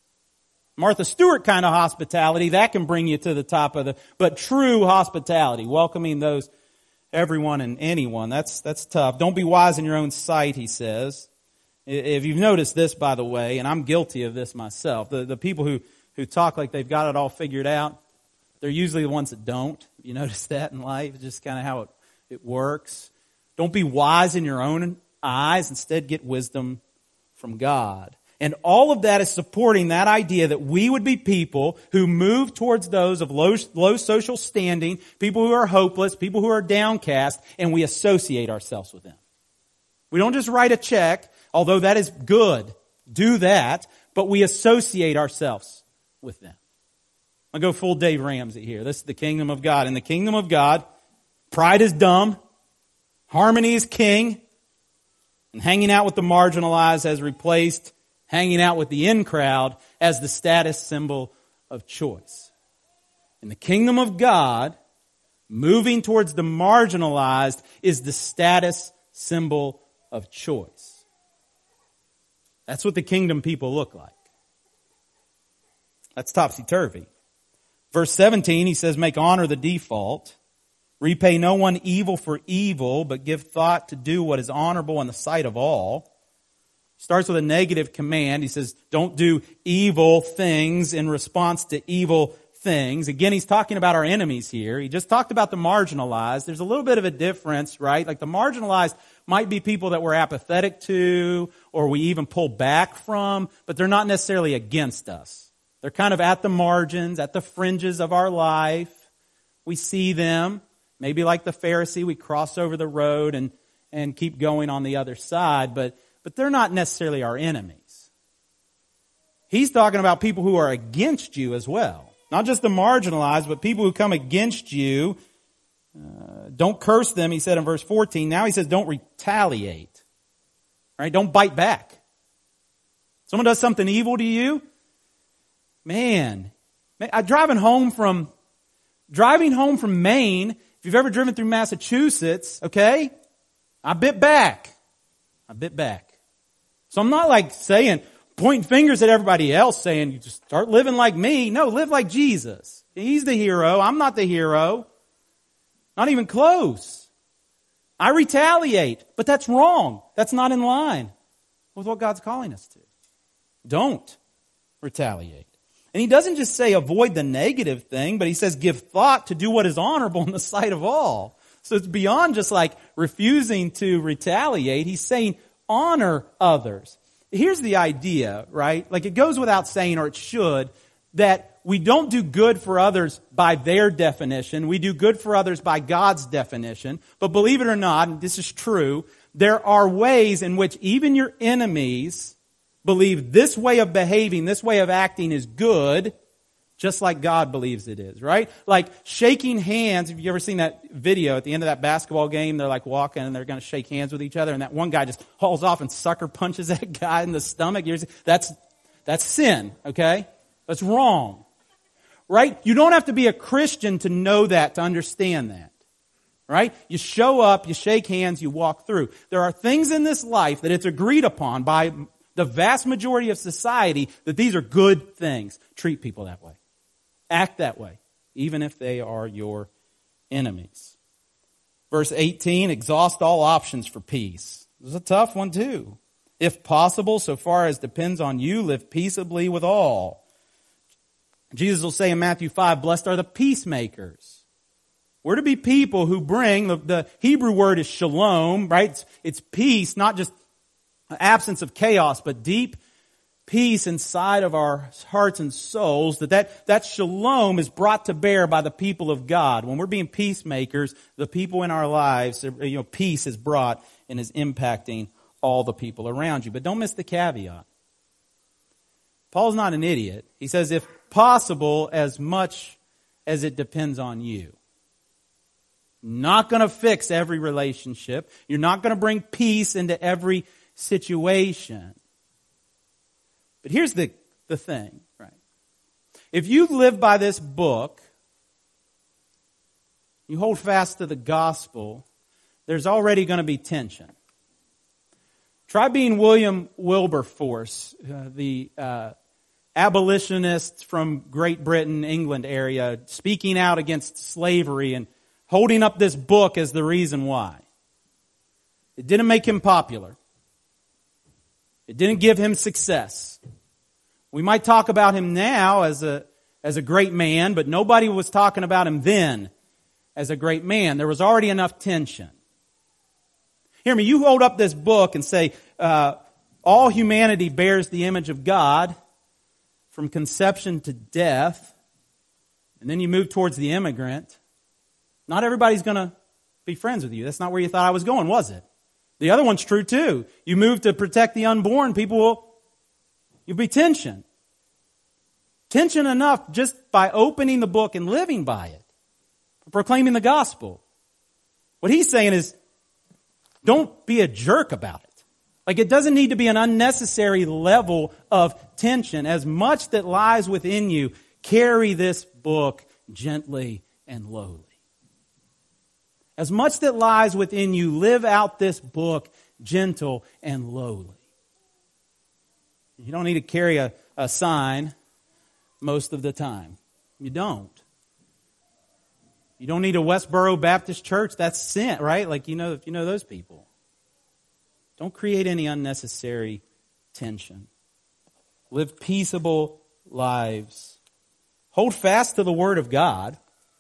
Martha Stewart kind of hospitality, that can bring you to the top of but true hospitality, welcoming everyone and anyone, that's tough. Don't be wise in your own sight, he says. If you've noticed this, by the way, and I'm guilty of this myself, the people who talk like they've got it all figured out, they're usually the ones that don't. You notice that in life? It's just kind of how it works. Don't be wise in your own eyes. Instead, get wisdom from God. And all of that is supporting that idea that we would be people who move towards those of low social standing, people who are hopeless, people who are downcast, and we associate ourselves with them. We don't just write a check, although that is good. Do that, but we associate ourselves with them. I'll go full Dave Ramsey here. This is the kingdom of God. In the kingdom of God, pride is dumb, harmony is king, and hanging out with the marginalized has replaced hanging out with the in crowd as the status symbol of choice. In the kingdom of God, moving towards the marginalized is the status symbol of choice. That's what the kingdom people look like. That's topsy-turvy. Verse 17, he says, make honor the default. Repay no one evil for evil, but give thought to do what is honorable in the sight of all. Starts with a negative command. He says, don't do evil things in response to evil things. Again, he's talking about our enemies here. He just talked about the marginalized. There's a little bit of a difference, right? Like the marginalized might be people that we're apathetic to or we even pull back from, but they're not necessarily against us. They're kind of at the margins, at the fringes of our life. We see them. Maybe like the Pharisee, we cross over the road and keep going on the other side, but they're not necessarily our enemies. He's talking about people who are against you as well. Not just the marginalized, but people who come against you. Don't curse them, he said in verse 14. Now he says don't retaliate. Right? Don't bite back. Someone does something evil to you. Man, driving home from Maine, if you've ever driven through Massachusetts, okay, I bit back. So I'm not like pointing fingers at everybody else saying, you just start living like me. No, live like Jesus. He's the hero. I'm not the hero. Not even close. I retaliate, but that's wrong. That's not in line with what God's calling us to. Don't retaliate. And he doesn't just say avoid the negative thing, but he says give thought to do what is honorable in the sight of all. So it's beyond just like refusing to retaliate. He's saying honor others. Here's the idea, right? Like it goes without saying, or it should, that we don't do good for others by their definition. We do good for others by God's definition. But believe it or not, and this is true, there are ways in which even your enemies believe this way of behaving, this way of acting is good, just like God believes it is, right? Like shaking hands. Have you ever seen that video at the end of that basketball game? They're like walking and they're going to shake hands with each other, and that one guy just hauls off and sucker punches that guy in the stomach. That's sin, okay? That's wrong, right? You don't have to be a Christian to know that, to understand that, right? You show up, you shake hands, you walk through. There are things in this life that it's agreed upon by the vast majority of society that these are good things. Treat people that way. Act that way, even if they are your enemies. Verse 18, exhaust all options for peace. This is a tough one too. If possible, so far as depends on you, live peaceably with all. Jesus will say in Matthew 5, blessed are the peacemakers. We're to be people who bring, the Hebrew word is shalom, right? It's peace, not just absence of chaos, but deep peace inside of our hearts and souls, that shalom is brought to bear by the people of God. When we're being peacemakers, the people in our lives, peace is brought and is impacting all the people around you. But don't miss the caveat. Paul's not an idiot. He says, if possible, as much as it depends on you. Not going to fix every relationship. You're not going to bring peace into every situation. But here's the thing, right? If you live by this book, you hold fast to the gospel, there's already going to be tension. Try being William Wilberforce, the abolitionist from Great Britain, England area, speaking out against slavery and holding up this book as the reason why. It didn't make him popular. It didn't give him success. We might talk about him now as a great man, but nobody was talking about him then as a great man. There was already enough tension. Hear me, you hold up this book and say, all humanity bears the image of God from conception to death, and then you move towards the immigrant. Not everybody's going to be friends with you. That's not where you thought I was going, was it? The other one's true too. You move to protect the unborn, you'll be tension. Tension enough just by opening the book and living by it. Proclaiming the gospel. What he's saying is, don't be a jerk about it. Like it doesn't need to be an unnecessary level of tension. As much that lies within you, carry this book gently and lowly. As much that lies within you, live out this book gentle and lowly. You don't need to carry a sign most of the time. You don't. You don't need a Westboro Baptist Church. That's sin, right? Like, if you know those people. Don't create any unnecessary tension. Live peaceable lives. Hold fast to the Word of God.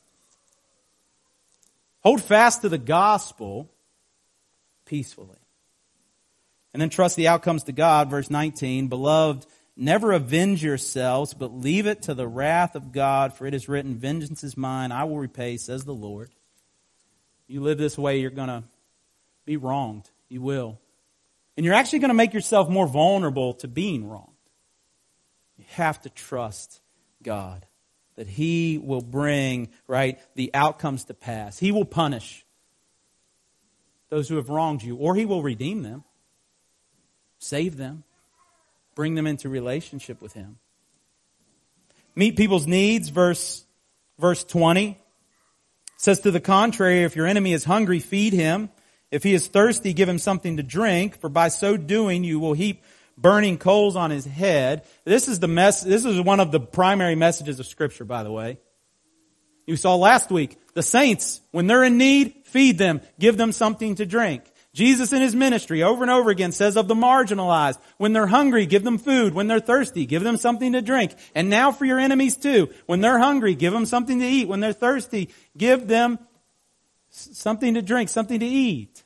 Hold fast to the gospel peacefully. And then trust the outcomes to God. Verse 19, beloved, never avenge yourselves, but leave it to the wrath of God, for it is written, vengeance is mine, I will repay, says the Lord. You live this way, you're going to be wronged. You will. And you're actually going to make yourself more vulnerable to being wronged. You have to trust God that He will bring, the outcomes to pass. He will punish those who have wronged you, or He will redeem them, save them, bring them into relationship with Him. Meet people's needs, verse 20. It says, to the contrary, if your enemy is hungry, feed him. If he is thirsty, give him something to drink, for by so doing you will heap burning coals on his head. This is one of the primary messages of Scripture, by the way. You saw last week, the saints, when they're in need, feed them, give them something to drink. Jesus in his ministry over and over again says of the marginalized, when they're hungry, give them food. When they're thirsty, give them something to drink. And now for your enemies too. When they're hungry, give them something to eat. When they're thirsty, give them something to drink, something to eat.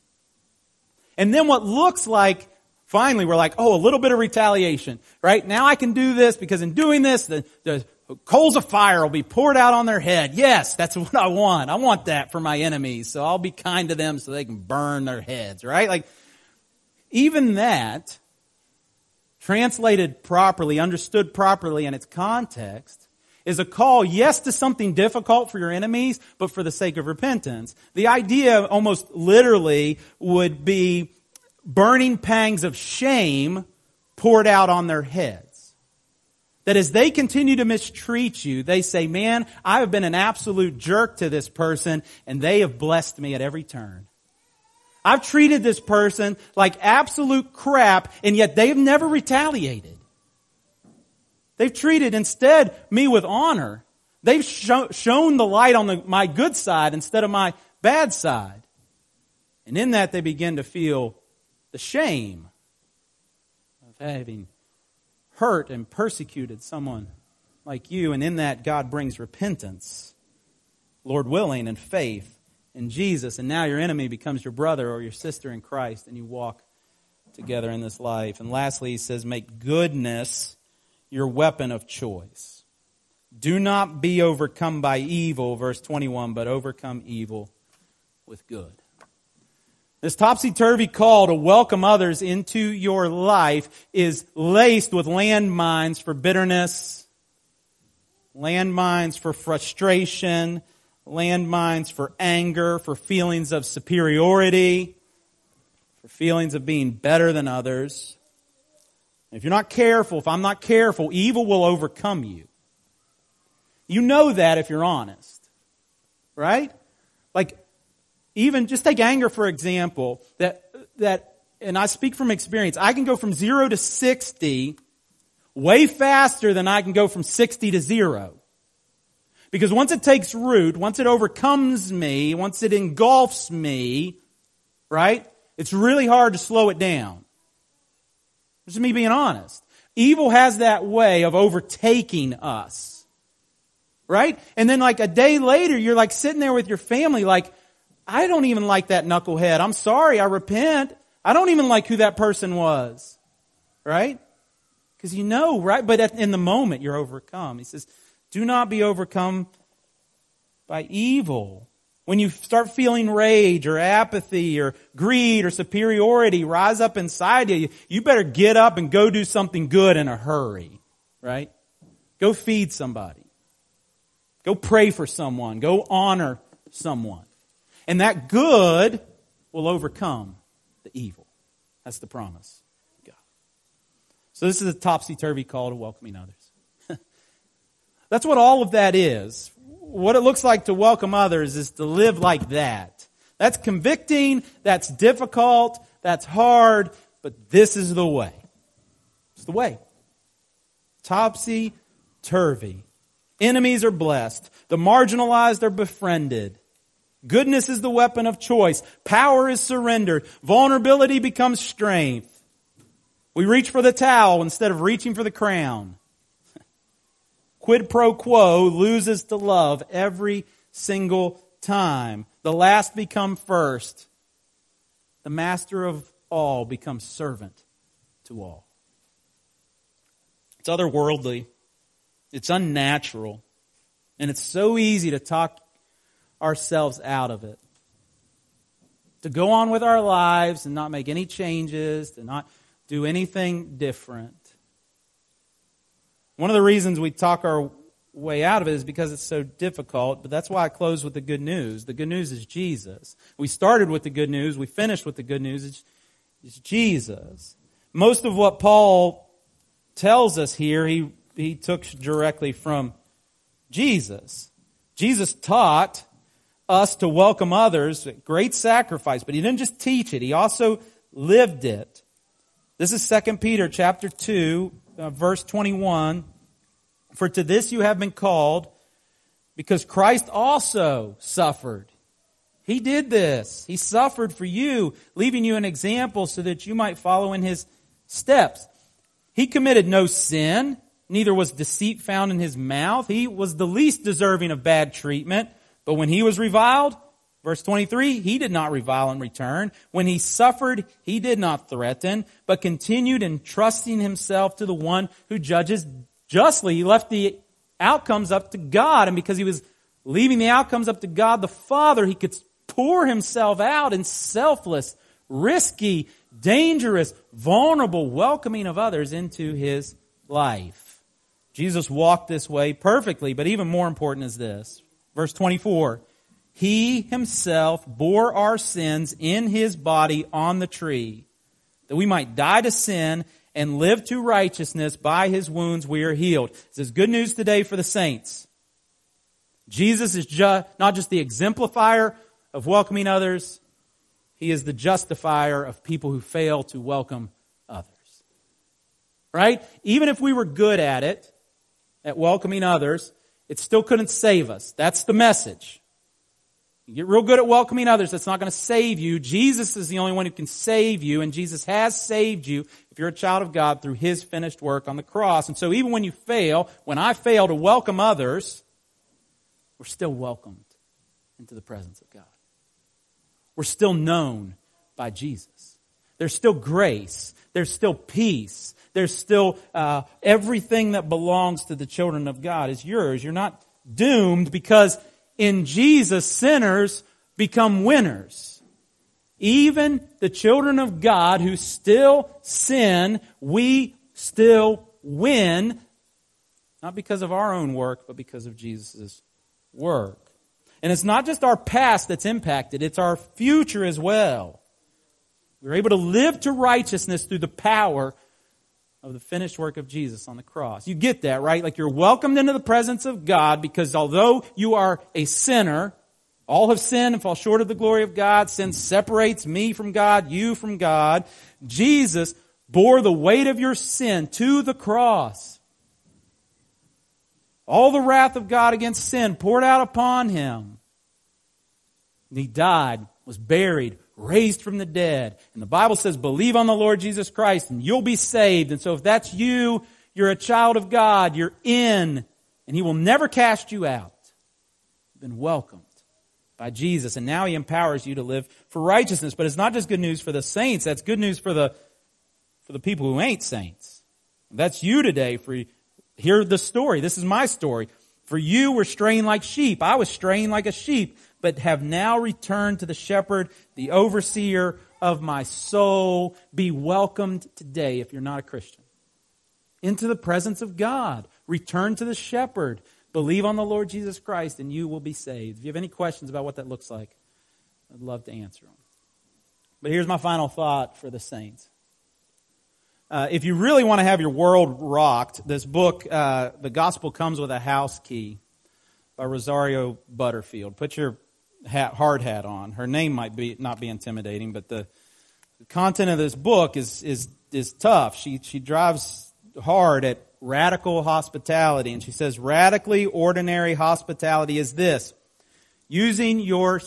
And then what looks like, finally, we're like, oh, a little bit of retaliation, right? Now I can do this because in doing this, the coals of fire will be poured out on their head. Yes, that's what I want. I want that for my enemies. So I'll be kind to them so they can burn their heads, right? Like, even that, translated properly, understood properly in its context, is a call, yes, to something difficult for your enemies, but for the sake of repentance. The idea almost literally would be burning pangs of shame poured out on their heads. That as they continue to mistreat you, they say, man, I have been an absolute jerk to this person, and they have blessed me at every turn. I've treated this person like absolute crap, and yet they've never retaliated. They've treated instead me with honor. They've shown the light on my good side instead of my bad side. And in that they begin to feel the shame of having hurt and persecuted someone like you. And in that God brings repentance, Lord willing, and faith in Jesus. And now your enemy becomes your brother or your sister in Christ, and you walk together in this life. And lastly, he says, make goodness your weapon of choice. Do not be overcome by evil, verse 21, but overcome evil with good. This topsy-turvy call to welcome others into your life is laced with landmines for bitterness, landmines for frustration, landmines for anger, for feelings of superiority, for feelings of being better than others. If you're not careful, if I'm not careful, evil will overcome you. You know that if you're honest. Right? Like, even just take anger for example, that and I speak from experience, I can go from 0 to 60 way faster than I can go from 60 to 0. Because once it takes root, once it overcomes me, once it engulfs me, right? It's really hard to slow it down. This is me being honest. Evil has that way of overtaking us. Right? And then like a day later, you're like sitting there with your family like, I don't even like that knucklehead. I'm sorry, I repent. I don't even like who that person was. Right? Because you know, right? But in the moment, you're overcome. He says, do not be overcome by evil. When you start feeling rage or apathy or greed or superiority rise up inside you, you better get up and go do something good in a hurry. Right? Go feed somebody. Go pray for someone. Go honor someone. And that good will overcome the evil. That's the promise of God. So this is a topsy-turvy call to welcoming others. That's what all of that is. What it looks like to welcome others is to live like that. That's convicting, that's difficult, that's hard, but this is the way. It's the way. Topsy-turvy. Enemies are blessed. The marginalized are befriended. Goodness is the weapon of choice. Power is surrendered. Vulnerability becomes strength. We reach for the towel instead of reaching for the crown. Quid pro quo loses to love every single time. The last become first. The master of all becomes servant to all. It's otherworldly. It's unnatural. And it's so easy to talk ourselves out of it. To go on with our lives and not make any changes, to not do anything different. One of the reasons we talk our way out of it is because it's so difficult, but that's why I close with the good news. The good news is Jesus. We started with the good news, we finished with the good news. It's Jesus. Most of what Paul tells us here, he took directly from Jesus. Jesus taught us to welcome others, great sacrifice, but he didn't just teach it, he also lived it. This is 2 Peter chapter 2, verse 21. For to this you have been called, because Christ also suffered. He did this. He suffered for you, leaving you an example so that you might follow in His steps. He committed no sin, neither was deceit found in His mouth. He was the least deserving of bad treatment, but when He was reviled, verse 23, He did not revile in return. When He suffered, He did not threaten, but continued entrusting Himself to the one who judges justly. He left the outcomes up to God, and because He was leaving the outcomes up to God the Father, He could pour Himself out in selfless, risky, dangerous, vulnerable welcoming of others into His life. Jesus walked this way perfectly, but even more important is this. Verse 24, He Himself bore our sins in His body on the tree, that we might die to sin and live to righteousness. By His wounds we are healed. This is good news today for the saints. Jesus is not just the exemplifier of welcoming others, He is the justifier of people who fail to welcome others. Right? Even if we were good at it, at welcoming others, it still couldn't save us. That's the message. You get real good at welcoming others, that's not going to save you. Jesus is the only one who can save you, and Jesus has saved you if you're a child of God through His finished work on the cross. And so even when you fail, when I fail to welcome others, we're still welcomed into the presence of God. We're still known by Jesus. There's still grace. There's still peace. There's still everything that belongs to the children of God is yours. You're not doomed because in Jesus, sinners become winners. Even the children of God who still sin, we still win. Not because of our own work, but because of Jesus' work. And it's not just our past that's impacted, it's our future as well. We're able to live to righteousness through the power of the finished work of Jesus on the cross. You get that, right? Like you're welcomed into the presence of God because although you are a sinner, all have sinned and fall short of the glory of God. Sin separates me from God, you from God. Jesus bore the weight of your sin to the cross. All the wrath of God against sin poured out upon Him. And He died, was buried, raised from the dead. And the Bible says, believe on the Lord Jesus Christ and you'll be saved. And so if that's you, you're a child of God, you're in, and He will never cast you out. You've been welcomed by Jesus, and now He empowers you to live for righteousness. But it's not just good news for the saints, that's good news for the people who ain't saints. That's you today. Hear the story. This is my story. For you were straying like sheep. I was straying like a sheep, but have now returned to the shepherd, the overseer of my soul. Be welcomed today if you're not a Christian. Into the presence of God. Return to the shepherd. Believe on the Lord Jesus Christ and you will be saved. If you have any questions about what that looks like, I'd love to answer them. But here's my final thought for the saints. If you really want to have your world rocked, this book, The Gospel Comes with a House Key by Rosario Butterfield. Put your hard hat on. Her name might not be intimidating, but the content of this book is tough. She drives hard at radical hospitality, and she says radically ordinary hospitality is this: using your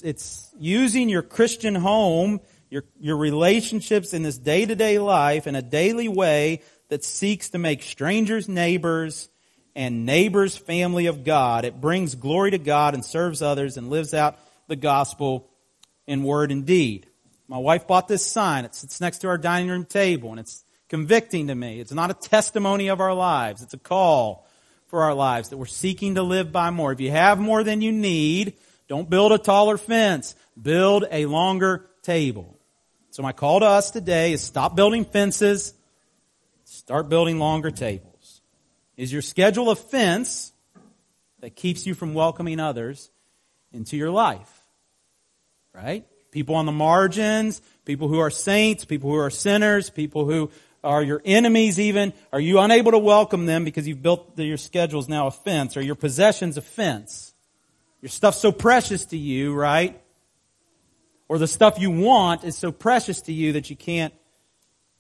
Christian home, your relationships in this day-to-day life in a daily way that seeks to make strangers neighbors and neighbors family of God. It brings glory to God and serves others and lives out the gospel in word and deed. My wife bought this sign. It sits next to our dining room table, and it's convicting to me. It's not a testimony of our lives. It's a call for our lives that we're seeking to live by more. If you have more than you need, don't build a taller fence. Build a longer table. So my call to us today is stop building fences, start building longer tables. Is your schedule a fence that keeps you from welcoming others into your life? Right? People on the margins, people who are saints, people who are sinners, people who are your enemies even. Are you unable to welcome them because you've built your schedule's now a fence, or your possessions a fence? Your stuff's so precious to you, right? Or the stuff you want is so precious to you that you can't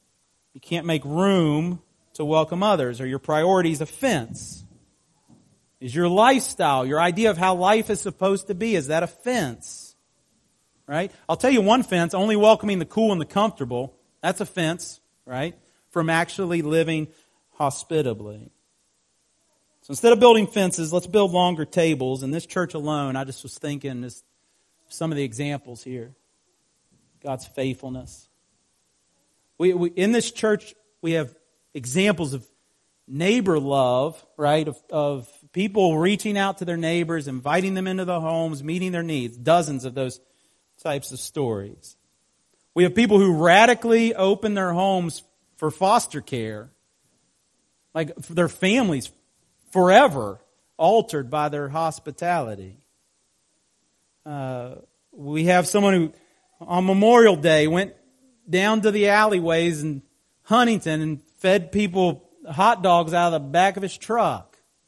make room to welcome others, or your priority's a fence. Is your lifestyle, your idea of how life is supposed to be, is that a fence? Right? I'll tell you one fence, only welcoming the cool and the comfortable. That's a fence, right? From actually living hospitably. So instead of building fences, let's build longer tables. In this church alone, I just was thinking just some of the examples here. God's faithfulness. We in this church, we have examples of neighbor love, right? Of people reaching out to their neighbors, inviting them into the homes, meeting their needs. Dozens of those types of stories. We have people who radically open their homes for foster care. Like their families forever altered by their hospitality. We have someone who on Memorial Day went down to the alleyways in Huntington and fed people hot dogs out of the back of his truck.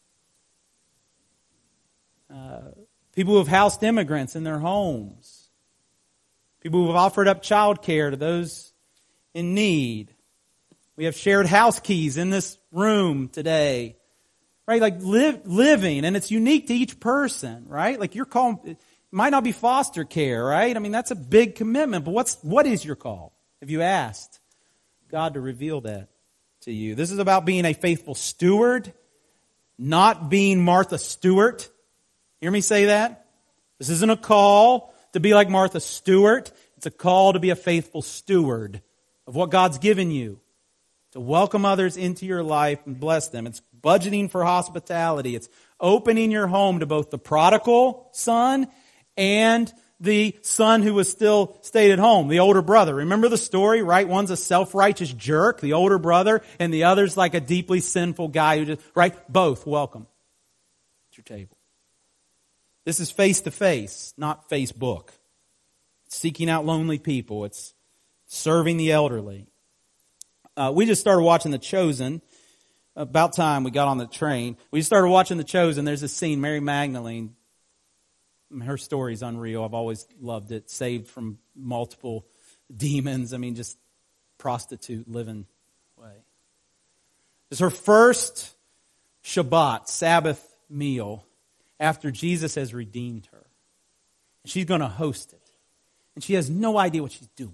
People who have housed immigrants in their homes. People who have offered up child care to those in need. We have shared house keys in this room today. Right? Like living, and it's unique to each person, right? Like your call, it might not be foster care, right? I mean, that's a big commitment, but what is your call? Have you asked God to reveal that to you? This is about being a faithful steward, not being Martha Stewart. Hear me say that? This isn't a call to be like Martha Stewart. It's a call to be a faithful steward of what God's given you, to welcome others into your life and bless them. It's budgeting for hospitality. It's opening your home to both the prodigal son and the son who was still stayed at home, the older brother. Remember the story, right? One's a self-righteous jerk, the older brother, and the other's like a deeply sinful guy who just, right? Both welcome at your table. This is face-to-face, not Facebook. It's seeking out lonely people. It's serving the elderly. We just started watching The Chosen. About time we got on the train. We just started watching The Chosen. There's this scene, Mary Magdalene. Her story's unreal. I've always loved it. Saved from multiple demons. I mean, just prostitute living way. It's her first Shabbat, Sabbath meal after Jesus has redeemed her. She's going to host it. And she has no idea what she's doing.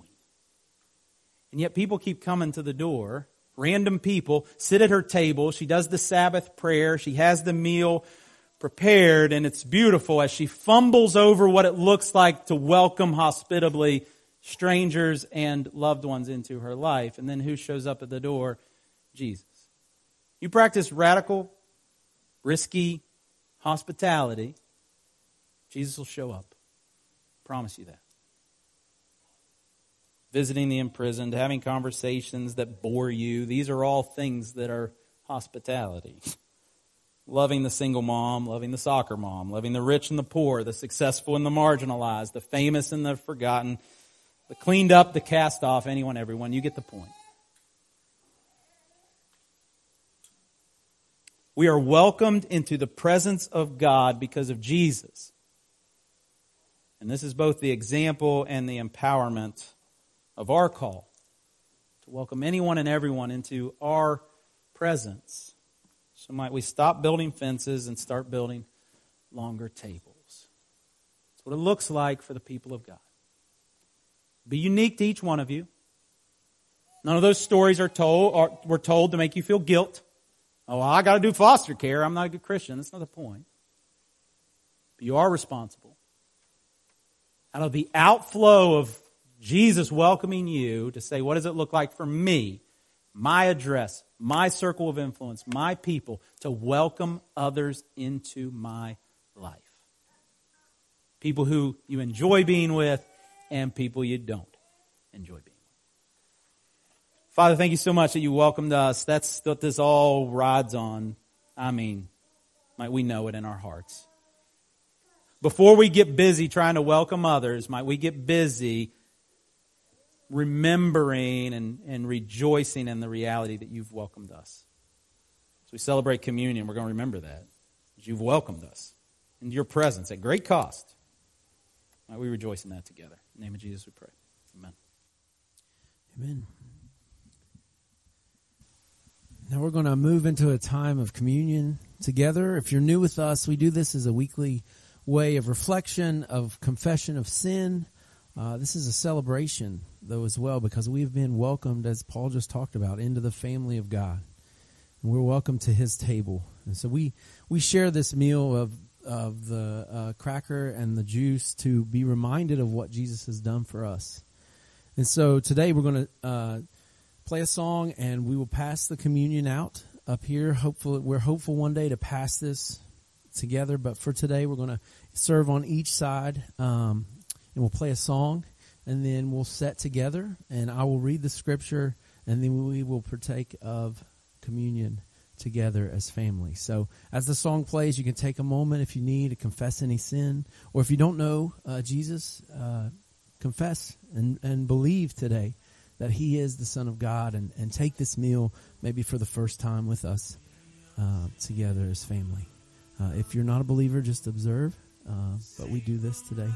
And yet people keep coming to the door. Random people sit at her table. She does the Sabbath prayer. She has the meal prepared, and it's beautiful as she fumbles over what it looks like to welcome hospitably strangers and loved ones into her life. And then who shows up at the door? Jesus. You practice radical, risky hospitality, Jesus will show up. Promise you that. Visiting the imprisoned, having conversations that bore you. These are all things that are hospitality. Loving the single mom, loving the soccer mom, loving the rich and the poor, the successful and the marginalized, the famous and the forgotten, the cleaned up, the cast off, anyone, everyone. You get the point. We are welcomed into the presence of God because of Jesus. And this is both the example and the empowerment of our call to welcome anyone and everyone into our presence. So might we stop building fences and start building longer tables. That's what it looks like for the people of God. Be unique to each one of you. None of those stories were told to make you feel guilt. Oh, I got to do foster care. I'm not a good Christian. That's not the point. But you are responsible. Out of the outflow of Jesus welcoming you to say, what does it look like for me, my address, my circle of influence, my people, to welcome others into my life? People who you enjoy being with and people you don't enjoy being with. Father, thank you so much that you welcomed us. That's what this all rides on. I mean, might we know it in our hearts. Before we get busy trying to welcome others, might we get busy remembering and rejoicing in the reality that you've welcomed us. As we celebrate communion, we're going to remember that. You've welcomed us into your presence at great cost. Might we rejoice in that together. In the name of Jesus we pray. Amen. Amen. Now we're going to move into a time of communion. together. If you're new with us, we do this as a weekly way of reflection, of confession of sin. This is a celebration, though, as well, because we've been welcomed, as Paul just talked about, into the family of God. And we're welcome to his table. And so we share this meal of the cracker and the juice to be reminded of what Jesus has done for us. And so today we're going to play a song, and we will pass the communion out up here. We're hopeful one day to pass this together, but for today we're going to serve on each side, and we'll play a song, and then we'll set together, and I will read the scripture, and then we will partake of communion together as family. So as the song plays, you can take a moment if you need to confess any sin, or if you don't know Jesus, confess and believe today that he is the Son of God, and take this meal maybe for the first time with us together as family. If you're not a believer, just observe, but we do this today.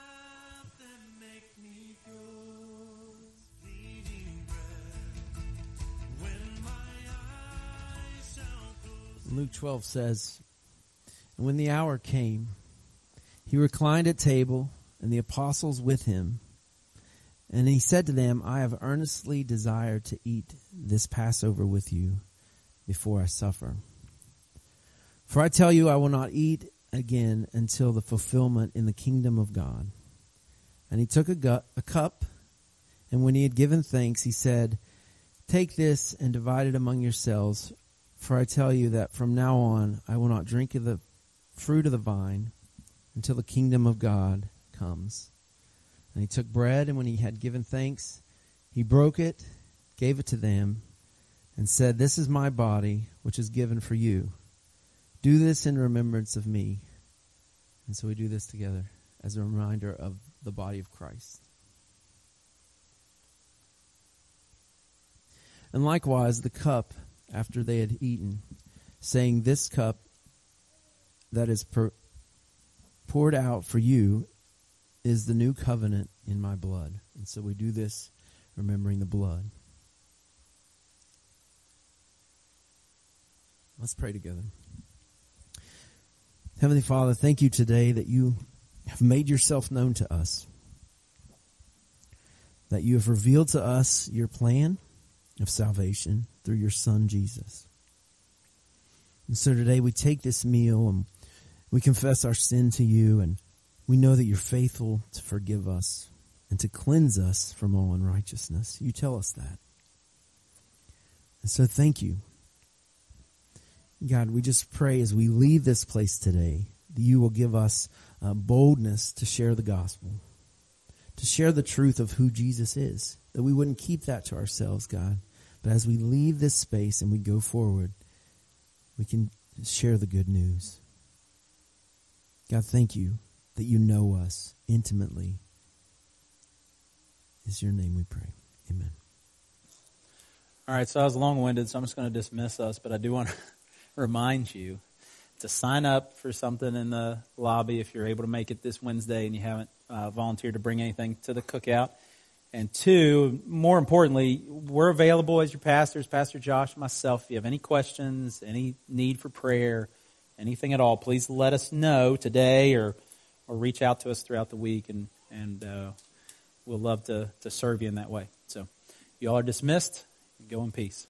Luke 12 says, "And when the hour came, he reclined at table, and the apostles with him. And he said to them, I have earnestly desired to eat this Passover with you before I suffer. For I tell you, I will not eat again until the fulfillment in the kingdom of God." And he took a cup, and when he had given thanks, he said, "Take this and divide it among yourselves. For I tell you that from now on I will not drink of the fruit of the vine until the kingdom of God comes." And he took bread, and when he had given thanks, he broke it, gave it to them, and said, "This is my body, which is given for you. Do this in remembrance of me." And so we do this together as a reminder of the body of Christ. And likewise, the cup after they had eaten, saying, "This cup that is poured out for you is the new covenant in my blood." And so we do this remembering the blood. Let's pray together. Heavenly Father, thank you today that you have made yourself known to us, that you have revealed to us your plan of salvation through your Son, Jesus. And so today we take this meal and we confess our sin to you, and we know that you're faithful to forgive us and to cleanse us from all unrighteousness. You tell us that. And so thank you. God, we just pray as we leave this place today that you will give us boldness to share the gospel, to share the truth of who Jesus is, that we wouldn't keep that to ourselves, God. But as we leave this space and we go forward, we can share the good news. God, thank you that you know us intimately. In your name we pray. Amen. All right, so I was long-winded, so I'm just going to dismiss us, but I do want to remind you to sign up for something in the lobby if you're able to make it this Wednesday and you haven't volunteered to bring anything to the cookout. And two, more importantly, we're available as your pastors, Pastor Josh and myself. If you have any questions, any need for prayer, anything at all, please let us know today or reach out to us throughout the week, and we'll love to serve you in that way. So you all are dismissed. Go in peace.